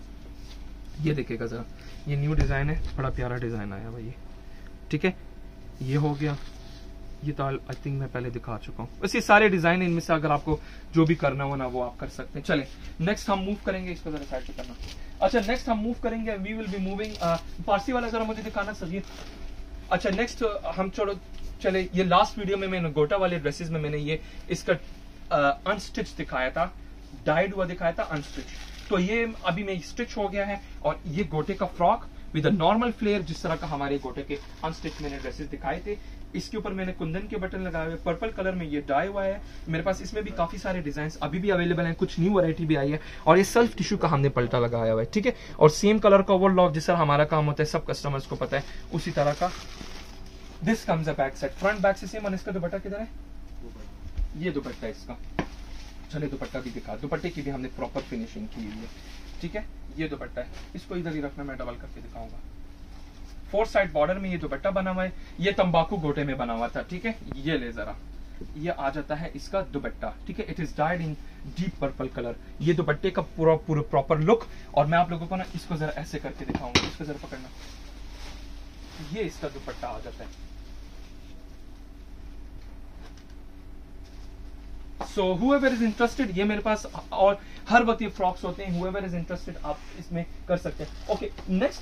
ये देखिएगा जरा, ये न्यू डिजाइन है, बड़ा प्यारा डिजाइन आया भाई, ठीक है। ये हो गया, ये तो आई थिंक मैं पहले दिखा चुका हूँ। बस ये सारे डिजाइन, इनमें से अगर आपको जो भी करना हो ना वो आप कर सकते हैं। चले नेक्स्ट हम मूव करेंगे, इसको जरा साइड पे करना। अच्छा, नेक्स्ट हम मूव करेंगे, we will be moving, Parsi वाला जरा मुझे दिखाना सही। अच्छा, नेक्स्ट हम चले ये लास्ट वीडियो में मैंने गोटा वाले ड्रेसेस में मैंने ये इसका अनस्टिच दिखाया था, डाइड हुआ दिखाया था, अनस्टिच। तो ये अभी में स्टिच हो गया है, और ये गोटे का frock with a normal flare, जिस तरह का हमारे गोटे के अनस्टिच मैंने ड्रेसेस दिखाए थे। इसके ऊपर मैंने कुंदन के बटन लगाए हुए, पर्पल कलर में ये डाई हुआ है मेरे पास। इसमें भी काफी सारे डिजाइन अभी भी अवेलेबल हैं, कुछ न्यू वैरायटी भी आई है, और ये सेल्फ टिश्यू का हमने पल्टा लगाया हुआ है, ठीक है। और सेम कलर का ओवरलॉक, जिस तरह हमारा काम होता है, सब कस्टमर्स को पता है, उसी तरह का। This comes a back set, front back से सेम। और इसका दुपट्टा किधर है? ये दुपट्टा है इसका, चले दुपट्टा भी दिखा, दुपट्टे की भी हमने प्रॉपर फिनिशिंग की हुई है, ठीक है। ये दुपट्टा है, इसको इधर ही रखना, मैं डबल करके दिखाऊंगा। 4 साइड बॉर्डर में ये दुपट्टा बना हुआ है, ये तंबाकू गोटे में बना हुआ था, ठीक है। ये ले जरा, ये आ जाता है इसका दुपट्टा, ठीक है। It is dyed in deep purple colour. ये दुपट्टे का पूरा प्रॉपर लुक। और मैं आप लोगों को ना इसको जरा ऐसे करके दिखाऊंगा, इसको जरा पकड़ना, ये इसका दुपट्टा आ जाता है। So whoever is interested, ये मेरे पास और हर वक्त ये फ्रॉक्स होते हैं, whoever is interested आप इसमें कर सकते हैं। Okay, next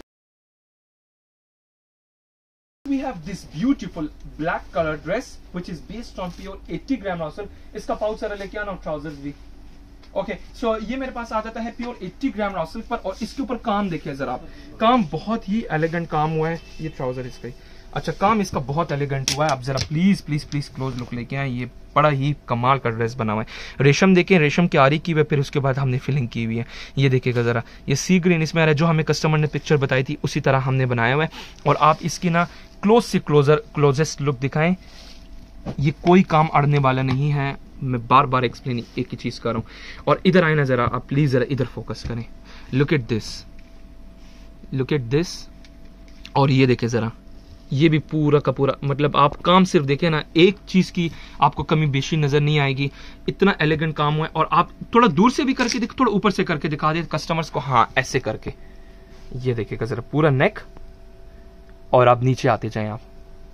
we have this beautiful black color dress which is based on pure 80 gram raw silk. इसका पाउच जरा लेके आना, ट्राउजर्स भी। ओके, सो ये मेरे पास आ जाता है प्योर 80 ग्राम रॉ सिल्क पर। और इसके ऊपर काम देखिए जरा आप, काम बहुत ही एलिगेंट काम हुआ है। ये ट्राउजर इसका ही, अच्छा, काम इसका बहुत एलिगेंट हुआ है। आप जरा please please please close look लेके आए, ये बड़ा ही कमाल का ड्रेस बना हुआ है। रेशम देखें, रेशम की आरी की हुई है, फिर उसके बाद हमने फिलिंग की हुई है। ये देखिएगा जरा, ये सी ग्रीन इसमें आ रहा है, जो हमें कस्टमर ने पिक्चर बताई थी उसी तरह हमने बनाया हुआ है। और आप इसकी ना क्लोज से क्लोजेस्ट लुक दिखाएं, ये कोई काम अड़ने वाला नहीं है। मैं बार बार एक्सप्लेन एक ही चीज कर रहा हूं। और इधर आए ना जरा, आप प्लीज जरा इधर फोकस करें, look at this, look at this. और ये देखें जरा, ये भी पूरा का पूरा, मतलब आप काम सिर्फ देखें ना, एक चीज की आपको कमी बेशी नजर नहीं आएगी, इतना एलिगेंट काम हुआ है। और आप थोड़ा दूर से भी करके दिख, थोड़ा ऊपर से करके दिखा दे कस्टमर्स को, हाँ ऐसे करके। ये देखिएगा जरा, पूरा नेक, और आप नीचे आते जाएं आप,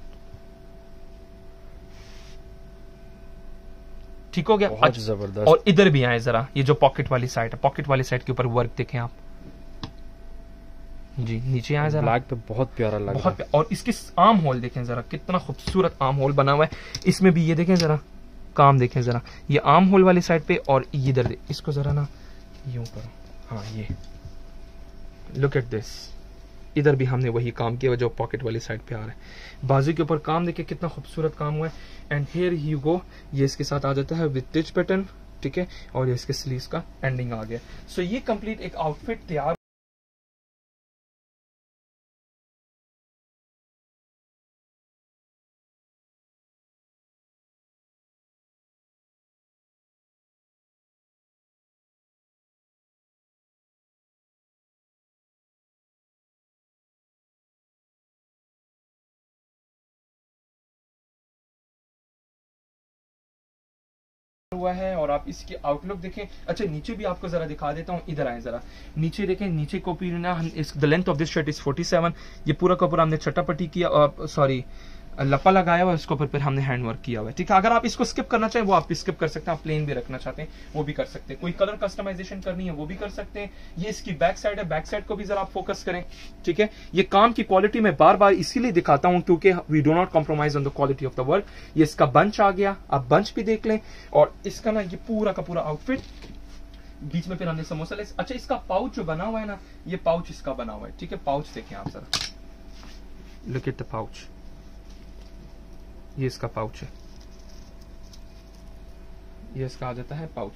ठीक हो गया, बहुत जबरदस्त। और इधर भी आए जरा, ये जो पॉकेट वाली साइड है, पॉकेट वाली साइड के ऊपर वर्क देखें आप जी, नीचे आए जरा, ब्लैक पे बहुत प्यारा लग रहा है। और इसके आर्म होल देखें जरा, कितना खूबसूरत आर्म होल बना हुआ है इसमें भी। ये देखें जरा, काम देखें जरा, ये आर्म होल वाली साइड पे, और इधर इसको जरा ना यूं करो, हाँ ये, लुक एट दिस, इधर भी हमने वही काम किया जो पॉकेट वाली साइड पे आ रहा है। बाजू के ऊपर काम देखिए कितना खूबसूरत काम हुआ है। एंड हियर यू गो, ये इसके साथ आ जाता है विद टिच पैटर्न, ठीक है, और ये इसके स्लीव्स का एंडिंग आ गया। सो ये कंप्लीट एक आउटफिट तैयार हुआ है। और आप इसकी आउटलुक देखें। अच्छा नीचे भी आपको जरा दिखा देता हूँ, इधर आए जरा, नीचे देखें, नीचे को भी ना हम इस the length of this shirt is 47। ये पूरा का पूरा हमने चट्टापट्टी किया, सॉरी लप्पा लगाया हुआ है, उसके ऊपर फिर हमने हैंड वर्क किया हुआ है, ठीक है। अगर आप इसको स्किप करना चाहें वो आप स्किप कर सकते हैं, आप प्लेन भी रखना चाहते हैं वो भी कर सकते हैं, कोई कलर कस्टमाइजेशन करनी है वो भी कर सकते हैं। ये इसकी बैक साइड है, बैक साइड को भी जरा आप फोकस करें, ठीक है। ये काम की क्वालिटी में बार बार इसीलिए दिखाता हूं क्योंकि we do not compromise on the quality of the work. ये इसका बंच आ गया, आप बंच भी देख लें। और इसका ना ये पूरा का पूरा आउटफिट, बीच में फिर हमने समोसा लेस। अच्छा इसका पाउच जो बना हुआ है ना, ये पाउच इसका बना हुआ है, ठीक है। पाउच देखें आप जरा, लुक एट द पाउच, ये इसका पाउच है, ये इसका आ जाता है पाउच।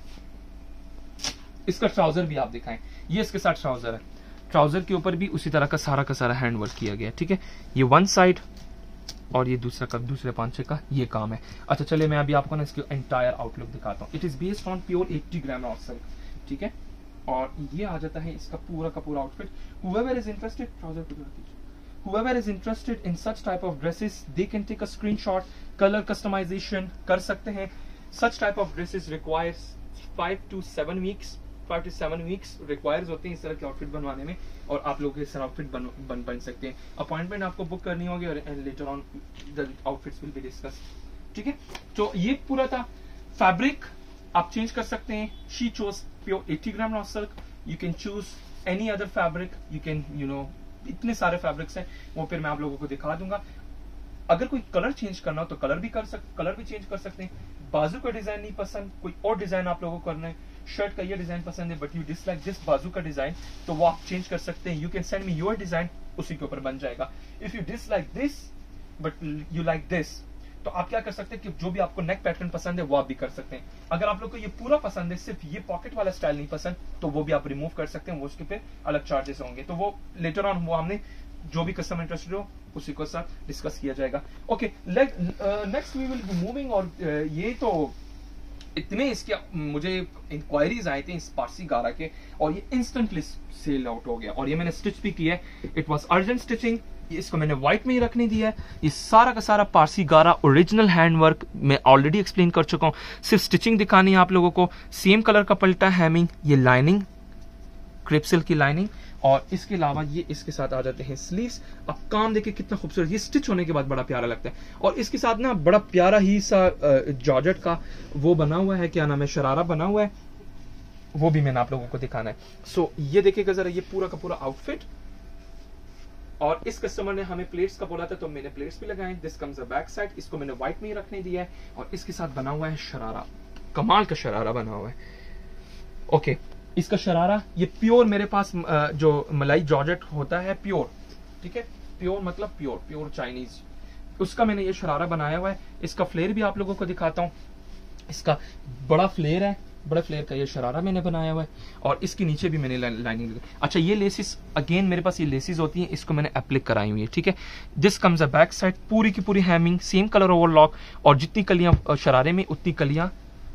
इसका ट्राउजर भी आप दिखाएं, ये इसके साथ ट्राउजर है, ट्राउजर के ऊपर भी उसी तरह का सारा हैंड वर्क किया गया है, ठीक है। ये वन साइड और ये दूसरा का दूसरे पांचे का ये काम है। अच्छा चलिए मैं अभी आपको ना इसकी एंटायर आउटलुक दिखाता हूँ। It is based on pure 80 gram of silk, ठीक है। और ये आ जाता है इसका पूरा का पूरा outfit. Whoever is interested, trouser को दिखा दीजिए। Whoever is interested in such type of dresses, they can take a screenshot, color customization कर सकते हैं। Such type of dresses requires 5 to 7 weeks, 5 to 7 weeks requires होते हैं इस तरह के आउटफिट बनवाने में, और आप लोग इस तरह आउटफिट बन सकते हैं। अपॉइंटमेंट आपको बुक करनी होगी और later on the outfits will be discussed, ठीक है। तो ये पूरा था। फैब्रिक आप चेंज कर सकते हैं। She chose pure 80 gram raw silk, you can choose any other fabric, you can इतने सारे फैब्रिक्स हैं, वो फिर मैं आप लोगों को दिखा दूंगा। अगर कोई कलर चेंज करना हो तो कलर भी चेंज कर सकते हैं। बाजू का डिजाइन नहीं पसंद, कोई और डिजाइन आप लोगों को करना है, शर्ट का ये डिजाइन पसंद है बट यू डिसलाइक दिस बाजू का डिजाइन, तो वो आप चेंज कर सकते हैं। You can send me your design, उसी के ऊपर बन जाएगा। If you dislike this but you like this, तो आप क्या कर सकते हैं कि जो भी आपको नेक पैटर्न पसंद है वो आप भी कर सकते हैं। अगर आप लोग को ये पूरा पसंद है, सिर्फ ये पॉकेट वाला स्टाइल नहीं पसंद, तो वो भी आप रिमूव कर सकते हैं, वो उसके पे अलग चार्जेस होंगे। तो वो लेटर ऑन वो हमने जो भी कस्टमर इंटरेस्टेड हो उसी को साथ डिस्कस किया जाएगा। Okay next we will be moving. और ये तो इतने इसके मुझे इंक्वायरीज आए थे इस पारसी गारा के, और ये इंस्टेंटली सेल आउट हो गया। और ये मैंने स्टिच भी किया है, इट वाज अर्जेंट स्टिचिंग। इसको मैंने व्हाइट में ही रखने दिया है। ये सारा का सारा पारसी गारा ओरिजिनल हैंडवर्क मैं ऑलरेडी एक्सप्लेन कर चुका हूं, सिर्फ स्टिचिंग दिखानी है आप लोगों को। सेम कलर का पल्टा, हैमिंग, ये लाइनिंग क्रेप सिल्क की लाइनिंग, और इसके अलावा ये इसके साथ आ जाते हैं स्लीव्स। अब काम देखिए कितना खूबसूरत, ये स्टिच होने के बाद बड़ा प्यारा लगता है। और इसके साथ ना बड़ा प्यारा ही सा जॉर्जेट का वो बना हुआ है, क्या नाम है, शरारा बना हुआ है, वो भी मैंने आप लोगों को दिखाना है। सो ये देखिएगा जरा, ये पूरा का पूरा आउटफिट। और इस कस्टमर ने हमें प्लेट्स का बोला था तो मैंने प्लेट्स भी लगाए। This comes the back side, इसको मैंने व्हाइट में ही रखने दिया है। और इसके साथ बना हुआ है शरारा, कमाल का शरारा बना हुआ है। ओके इसका शरारा ये प्योर मेरे पास जो मलाई जॉर्जेट होता है प्योर, ठीक है, प्योर मतलब प्योर चाइनीज, उसका मैंने ये शरारा बनाया हुआ है। इसका फ्लेयर भी आप लोगों को दिखाता हूँ। इसका बड़ा फ्लेयर है, बड़ा फ्लेयर का ये शरारा मैंने बनाया हुआ है। और इसके नीचे भी मैंने लाइनिंग। अच्छा ये लेसिस, अगेन मेरे पास ये लेसिस होती हैं, इसको मैंने एप्लिक कराई हुई है, ठीक है। This comes a back side, पूरी की पूरी हैमिंग, सेम कलर ओवरलॉक, और जितनी कलियां शरारे में उतनी कलियां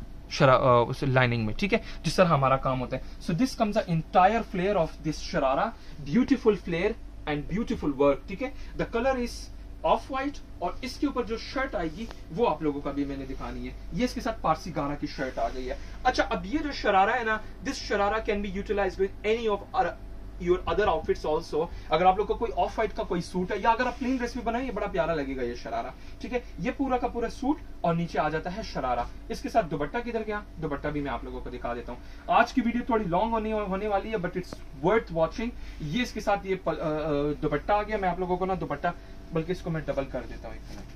लाइनिंग में, ठीक है, जिस तरह हमारा काम होता है। So this comes the entire flare of this sharara, beautiful flare and beautiful work, ठीक है। The colour is off white, और इसके ऊपर जो शर्ट आएगी वो आप लोगों का भी मैंने दिखानी है। ये इसके साथ पारसी गारा की शर्ट आ गई है। अच्छा अब ये जो शरारा है ना, this sharara can be utilized with any of your other outfits also. अगर आप लोग को कोई ऑफ व्हाइट का कोई सूट है, या अगर आप प्लेन ड्रेस भी बनाए, ये बड़ा प्यारा लगेगा ये शरारा, ठीक है। ये पूरा का पूरा सूट और नीचे आ जाता है शरारा। इसके साथ दुपट्टा किधर गया, दुपट्टा भी मैं आप लोगों को दिखा देता हूँ। आज की वीडियो थोड़ी लॉन्ग होने वाली है बट इट्स वर्थ वॉचिंग। ये इसके साथ ये दुपट्टा आ गया। मैं आप लोगों को ना दुपट्टा, बल्कि इसको मैं डबल कर देता हूँ एक मिनट।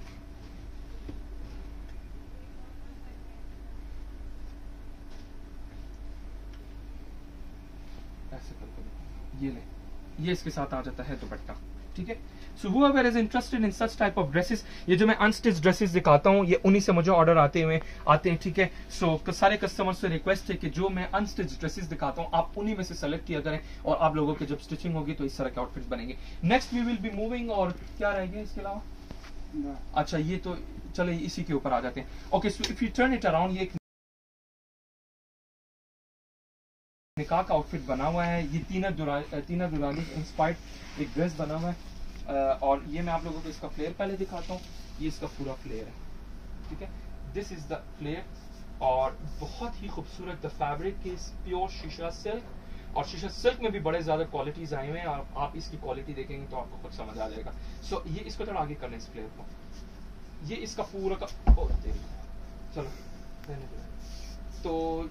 ऐसे करके ये ले, ये इसके साथ आ जाता है दुपट्टा, ठीक है। So whoever is interested in such type of dresses, ये जो मैं अनस्टिच ड्रेसेस दिखाता हूँ ये उन्हीं से मुझे ऑर्डर आते हैं, ठीक है। सो सारे कस्टमर्स से रिक्वेस्ट है कि जो मैं अनस्टिच ड्रेसेस दिखाता हूँ आप उन्हीं में से सेलेक्ट किया करें, और आप लोगों के जब स्टिचिंग होगी तो इस तरह के आउटफिट्स बनेंगे। Next we will be moving, और क्या रहेगा इसके अलावा? अच्छा ये तो चले इसी के ऊपर आ जाते हैं। Okay, so if you turn it around, ये निकाह का आउटफिट बना हुआ है, ये तीना दुरानी इंस्पायर्ड एक ड्रेस बना हुआ है, और ये मैं आप लोगों को इसका फ्लेयर पहले दिखाता हूँ। ये इसका पूरा फ्लेयर है, ठीक है। दिस इज द फ्लेयर, और बहुत ही खूबसूरत the fabric is pure shisha silk, और शीशा सिल्क में भी बड़े ज्यादा क्वालिटीज आए हुए हैं, और आप इसकी क्वालिटी देखेंगे तो आपको खुद समझ आ जाएगा। सो ये इसको थोड़ा आगे करना है इस फ्लेयर को, ये इसका पूरा का चलो तो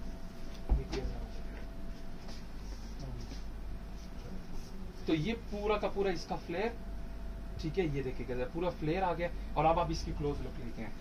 ये पूरा का पूरा इसका फ्लेयर, ठीक है। ये देखिएगा पूरा फ्लेयर आ गया, और अब आप इसकी क्लोज लुक लेते हैं,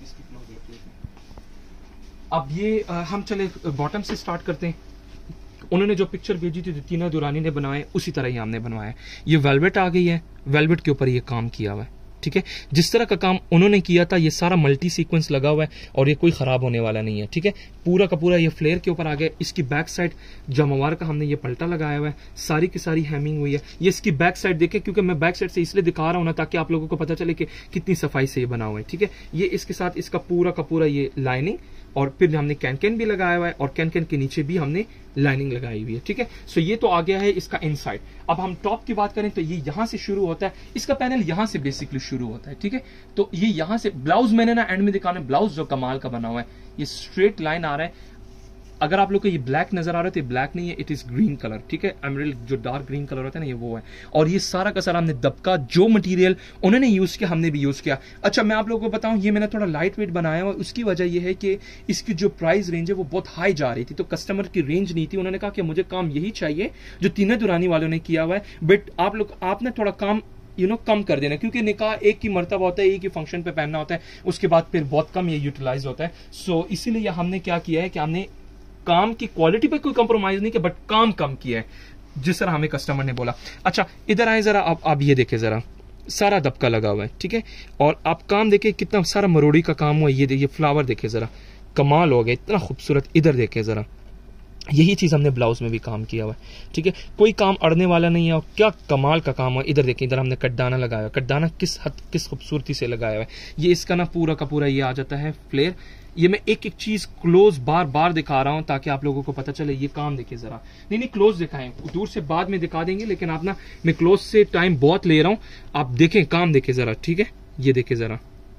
अब ये हम चले बॉटम से स्टार्ट करते हैं। उन्होंने जो पिक्चर भेजी थी तीना दुरानी ने बनाए, उसी तरह ही हमने बनवाया है। ये वेलवेट आ गई है, वेलवेट के ऊपर ये काम किया हुआ है, ठीक है। जिस तरह का काम उन्होंने किया था ये सारा मल्टी सीक्वेंस लगा हुआ है, और ये कोई खराब होने वाला नहीं है, ठीक है। पूरा का पूरा ये फ्लेयर के ऊपर आ गया। इसकी बैक साइड जमवार का हमने ये पलटा लगाया हुआ है, सारी की सारी हैमिंग हुई है। ये इसकी बैक साइड देखे, क्योंकि मैं बैक साइड से इसलिए दिखा रहा हूं ना ताकि आप लोगों को पता चले कि कितनी सफाई से ये बना हुआ है, ठीक है। ये इसके साथ इसका पूरा का पूरा ये लाइनिंग, और फिर हमने कैन भी लगाया हुआ है, और कैन के नीचे भी हमने लाइनिंग लगाई हुई है, ठीक है। सो ये तो आ गया है इसका इनसाइड। अब हम टॉप की बात करें तो ये यहां से शुरू होता है, इसका पैनल यहां से बेसिकली शुरू होता है, ठीक है। तो ये यहां से ब्लाउज मैंने ना एंड में दिखाना, ब्लाउज जो कमाल का बना हुआ है, ये स्ट्रेट लाइन आ रहा है। अगर आप लोग को ये ब्लैक नजर आ रहा है तो ये ब्लैक नहीं है, इट इज ग्रीन कलर, ठीक है। एमरल्ड जो डार्क ग्रीन कलर होता है ना, ये वो है। और ये सारा का सारा हमने दबका जो मटेरियल उन्होंने यूज किया हमने भी यूज किया। अच्छा मैं आप लोगों को बताऊं, ये मैंने थोड़ा लाइट वेट बनाया हुआ, उसकी वजह ये है कि इसकी जो प्राइस रेंज है वो बहुत हाई जा रही थी, तो कस्टमर की रेंज नहीं थी। उन्होंने कहा कि मुझे काम यही चाहिए जो तीना दुरानी वालों ने किया हुआ है, बट आपने थोड़ा काम कम कर देना, क्योंकि निकाह एक ही मर्तबा होता है, एक ही फंक्शन पे पहनना होता है, उसके बाद फिर बहुत कम ये यूटिलाइज होता है। सो इसीलिए हमने क्या किया है कि हमने काम की क्वालिटी पे कोई कंप्रोमाइज नहीं किया, बट काम कम किया है जिस तरह हमें कस्टमर ने बोला। अच्छा इधर आए जरा, आप ये देखें जरा, सारा दबका लगा हुआ है, ठीक है। और आप काम देखें कितना सारा मरोड़ी का काम हुआ है। ये देखिए फ्लावर देखे जरा, कमाल हो गया, इतना खूबसूरत। इधर देखे जरा, यही चीज हमने ब्लाउज में भी काम किया हुआ है, ठीक है। कोई काम अड़ने वाला नहीं है, और क्या कमाल का काम हुआ। इधर देखिए, इधर हमने कटदाना लगाया, कटदाना किस खूबसूरती से लगाया हुआ है। ये इसका ना पूरा का पूरा ये आ जाता है फ्लेयर। ये मैं एक एक चीज क्लोज बार बार दिखा रहा हूं ताकि आप लोगों को पता चले। ये काम देखिए जरा, नहीं क्लोज दिखाएं, दूर से बाद में दिखा देंगे, लेकिन आप ना, मैं क्लोज से टाइम बहुत ले रहा हूं, आप देखें काम देखें जरा, ठीक है। ये देखें जरा,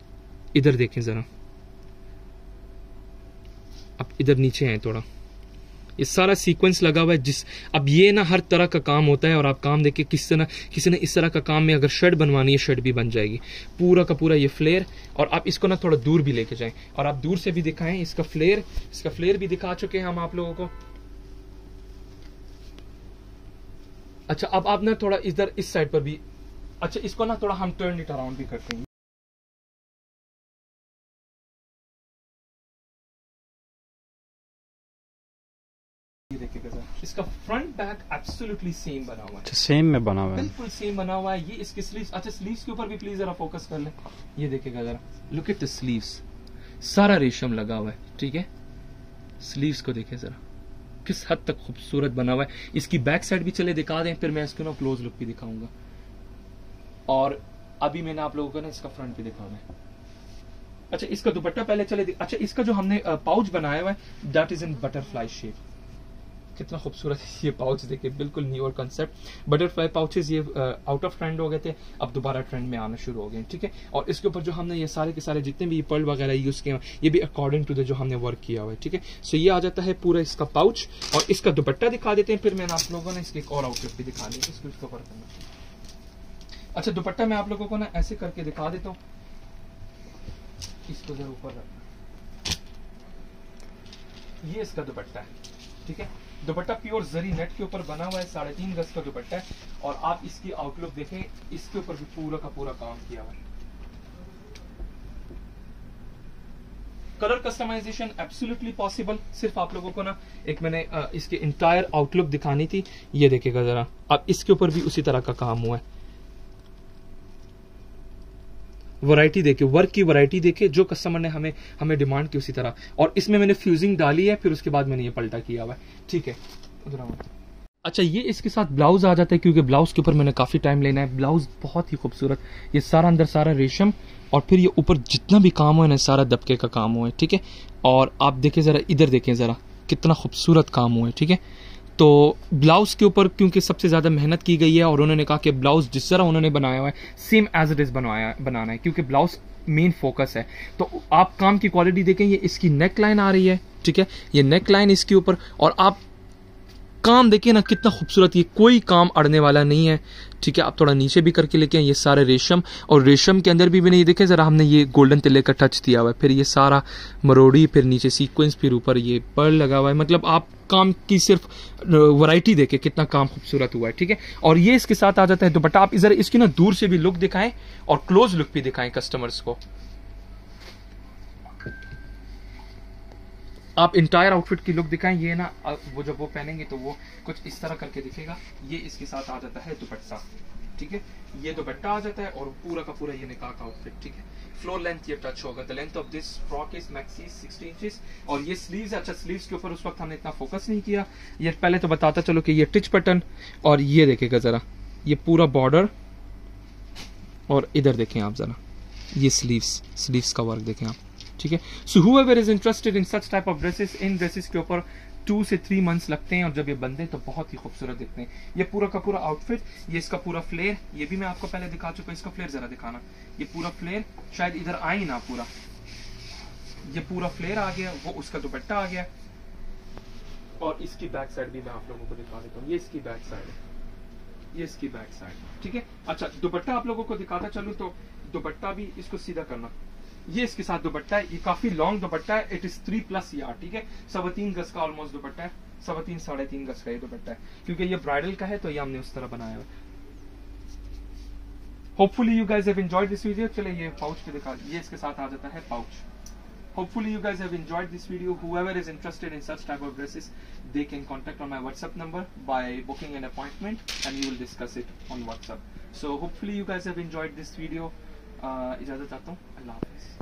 इधर देखें जरा, अब इधर नीचे आए थोड़ा, ये सारा सीक्वेंस लगा हुआ है। अब ये ना हर तरह का काम होता है, और आप काम देखिए किसी ने इस तरह का काम में अगर शर्ट बनवानी है, शर्ट भी बन जाएगी। पूरा का पूरा ये फ्लेयर, और आप इसको ना थोड़ा दूर भी लेके जाएं, और आप दूर से भी दिखाएं इसका फ्लेयर भी दिखा चुके हैं हम आप लोगों को। अच्छा अब आप ना थोड़ा इधर इस साइड पर भी, अच्छा इसको ना थोड़ा हम टर्न इट अराउंड भी करते हैं। इसका फ्रंट बैक एब्सोल्युटली सेम बना हुआ है, सेम में बना हुआ है, बिल्कुल सेम बना हुआ है। ये इसके स्लीव्स, अच्छा स्लीव्स के ऊपर भी प्लीज जरा फोकस कर ले। ये देखिएगा जरा, लुक एट द स्लीव्स, सारा रेशम लगा हुआ है, ठीक है। स्लीव्स को देखिए जरा, किस हद तक खूबसूरत बना हुआ है। इसकी बैक साइड भी चले दिखा दें, फिर मैं इसको ना क्लोज लुक भी दिखाऊंगा। और अभी मैंने आप लोगों को ना इसका फ्रंट भी दिखाना है। अच्छा इसका दुपट्टा पहले चले अच्छा इसका जो हमने पाउच बनाया हुआ है, that is in butterfly shape. कितना खूबसूरत है ये पाउच, देखिए बिल्कुल न्यू और कंसेप्ट। बटरफ्लाई पाउचेस ये आउट ऑफ ट्रेंड हो गए थे, अब दोबारा ट्रेंड में आना शुरू हो गए, ठीक है। और इसके ऊपर जो हमने ये सारे के सारे जितने भी पर्ल वगैरह यूज किए हैं, ये भी अकॉर्डिंग टू द जो हमने वर्क किया हुआ है, ठीक है। सो ये आ जाता है पूरा इसका पाउच, और इसका दुपट्टा दिखा देते हैं, फिर मैंने आप लोगों ने इसके एक और आउटलुक भी दिखा दी, इसको कवर करना। अच्छा दुपट्टा मैं आप लोगों को ना ऐसे करके दिखा देता हूँ, इसको जरा ऊपर रखना। ये इसका दुपट्टा है, ठीक है। दुपट्टा प्योर जरी नेट के ऊपर बना हुआ है, 3.5 गज का दुपट्टा है। और आप इसकी आउटलुक देखें, इसके ऊपर भी पूरा का पूरा काम किया हुआ है। Colour customization absolutely possible. सिर्फ आप लोगों को ना एक मैंने इसके इंटायर आउटलुक दिखानी थी। ये देखिएगा जरा, अब इसके ऊपर भी उसी तरह का काम हुआ है। वैरायटी देखे, वर्क की वैरायटी देखे, जो कस्टमर ने हमें डिमांड की उसी तरह। और इसमें मैंने फ्यूजिंग डाली है, फिर उसके बाद मैंने ये पलटा किया हुआ है। ठीक है, उधर आओ। अच्छा, ये इसके साथ ब्लाउज आ जाता है, क्योंकि ब्लाउज के ऊपर मैंने काफी टाइम लेना है। ब्लाउज बहुत ही खूबसूरत, ये सारा अंदर सारा रेशम, और फिर ये ऊपर जितना भी काम हुआ है ना, सारा दबके का काम हुआ है। ठीक है, और आप देखें जरा, इधर देखें जरा, कितना खूबसूरत काम हुआ है। ठीक है, तो ब्लाउज के ऊपर क्योंकि सबसे ज्यादा मेहनत की गई है, और उन्होंने कहा कि ब्लाउज जिस तरह उन्होंने बनाया हुआ है सेम एज इट इज बनाना है, क्योंकि ब्लाउज मेन फोकस है। तो आप काम की क्वालिटी देखें, ये इसकी नेक लाइन आ रही है। ठीक है, ये नेक लाइन इसके ऊपर, और आप काम देखिए ना कितना खूबसूरत, ये कोई काम अड़ने वाला नहीं है। ठीक है, आप थोड़ा नीचे भी करके लेके ये सारे रेशम, और रेशम के अंदर भी मैंने ये देखे जरा, हमने ये गोल्डन तिले का टच दिया हुआ है, फिर ये सारा मरोड़ी, फिर नीचे सीक्वेंस, फिर ऊपर ये पर्ल लगा हुआ है। मतलब आप काम की सिर्फ वैरायटी देखे कितना काम खूबसूरत हुआ है। ठीक है, और ये इसके साथ आ जाता है दुपट्टा। आप इधर इसकी ना दूर से भी लुक दिखाएं और क्लोज लुक भी दिखाएं कस्टमर्स को। आप इंटायर आउटफिट की लुक दिखाएं। ये ना वो जब वो पहनेंगे तो वो कुछ इस तरह करके दिखेगा। ये इसके साथ आ जाता है दुपट्टा। ठीक है, ये दुपट्टा आ जाता है, और पूरा का पूरा ये निकाह का आउटफिट। ठीक है, फ्लोर लेंथ ये टच होगा। The length of this frock is maxi 60 inches, और ये स्लीव्स, अच्छा स्लीव्स के ऊपर उस वक्त हमने इतना फोकस नहीं किया। ये पहले तो बताता चलो कि ये टिच पैटर्न, और ये देखेगा जरा, ये पूरा बॉर्डर, और इधर देखें आप जरा, ये स्लीव्स का वर्क देखें आप। ठीक है, so whoever is interested in such type of dresses, इन ड्रेसेस के ऊपर 2 से 3 मंथ्स लगते हैं, और जब ये बनते तो बहुत ही खूबसूरत दिखते हैं। ये पूरा का पूरा आउटफिट, ये इसका पूरा फ्लेयर, ये भी मैं आपको पहले दिखा चुका हूं। इसका फ्लेयर जरा दिखाना, ये पूरा फ्लेयर शायद इधर आई ना, पूरा ये पूरा फ्लेयर आ गया, वो उसका दुपट्टा आ गया। और इसकी बैक साइड भी मैं आप लोगों को दिखा देता हूँ। ये इसकी बैक साइड है, ये इसकी बैक साइड। ठीक है, अच्छा दुपट्टा आप लोगों को दिखाता चलूं तो दुपट्टा भी इसको सीधा करना, ये इसके साथ दुपट्टा है। ये काफी लॉन्ग दुपट्टा है, इट इज 3+ यार्ड। ठीक है, 3.25 गज का ऑलमोस्ट दुपट्टा है, 3.25 गज का ये दुपट्टा है, क्योंकि ये ब्राइडल का है तो ये हमने उस तरह बनाया है। Hopefully you guys have enjoyed this video. चले ये पाउच पे दिखा, ये इसके साथ आ जाता है pouch. Hopefully you guys have enjoyed this video. Whoever is interested in such type of dresses, they can contact on my WhatsApp number by booking an appointment, and we will discuss it on WhatsApp. So hopefully you guys have enjoyed this video. इजाजत चाहता हूँ, अल्लाह हाफिज़।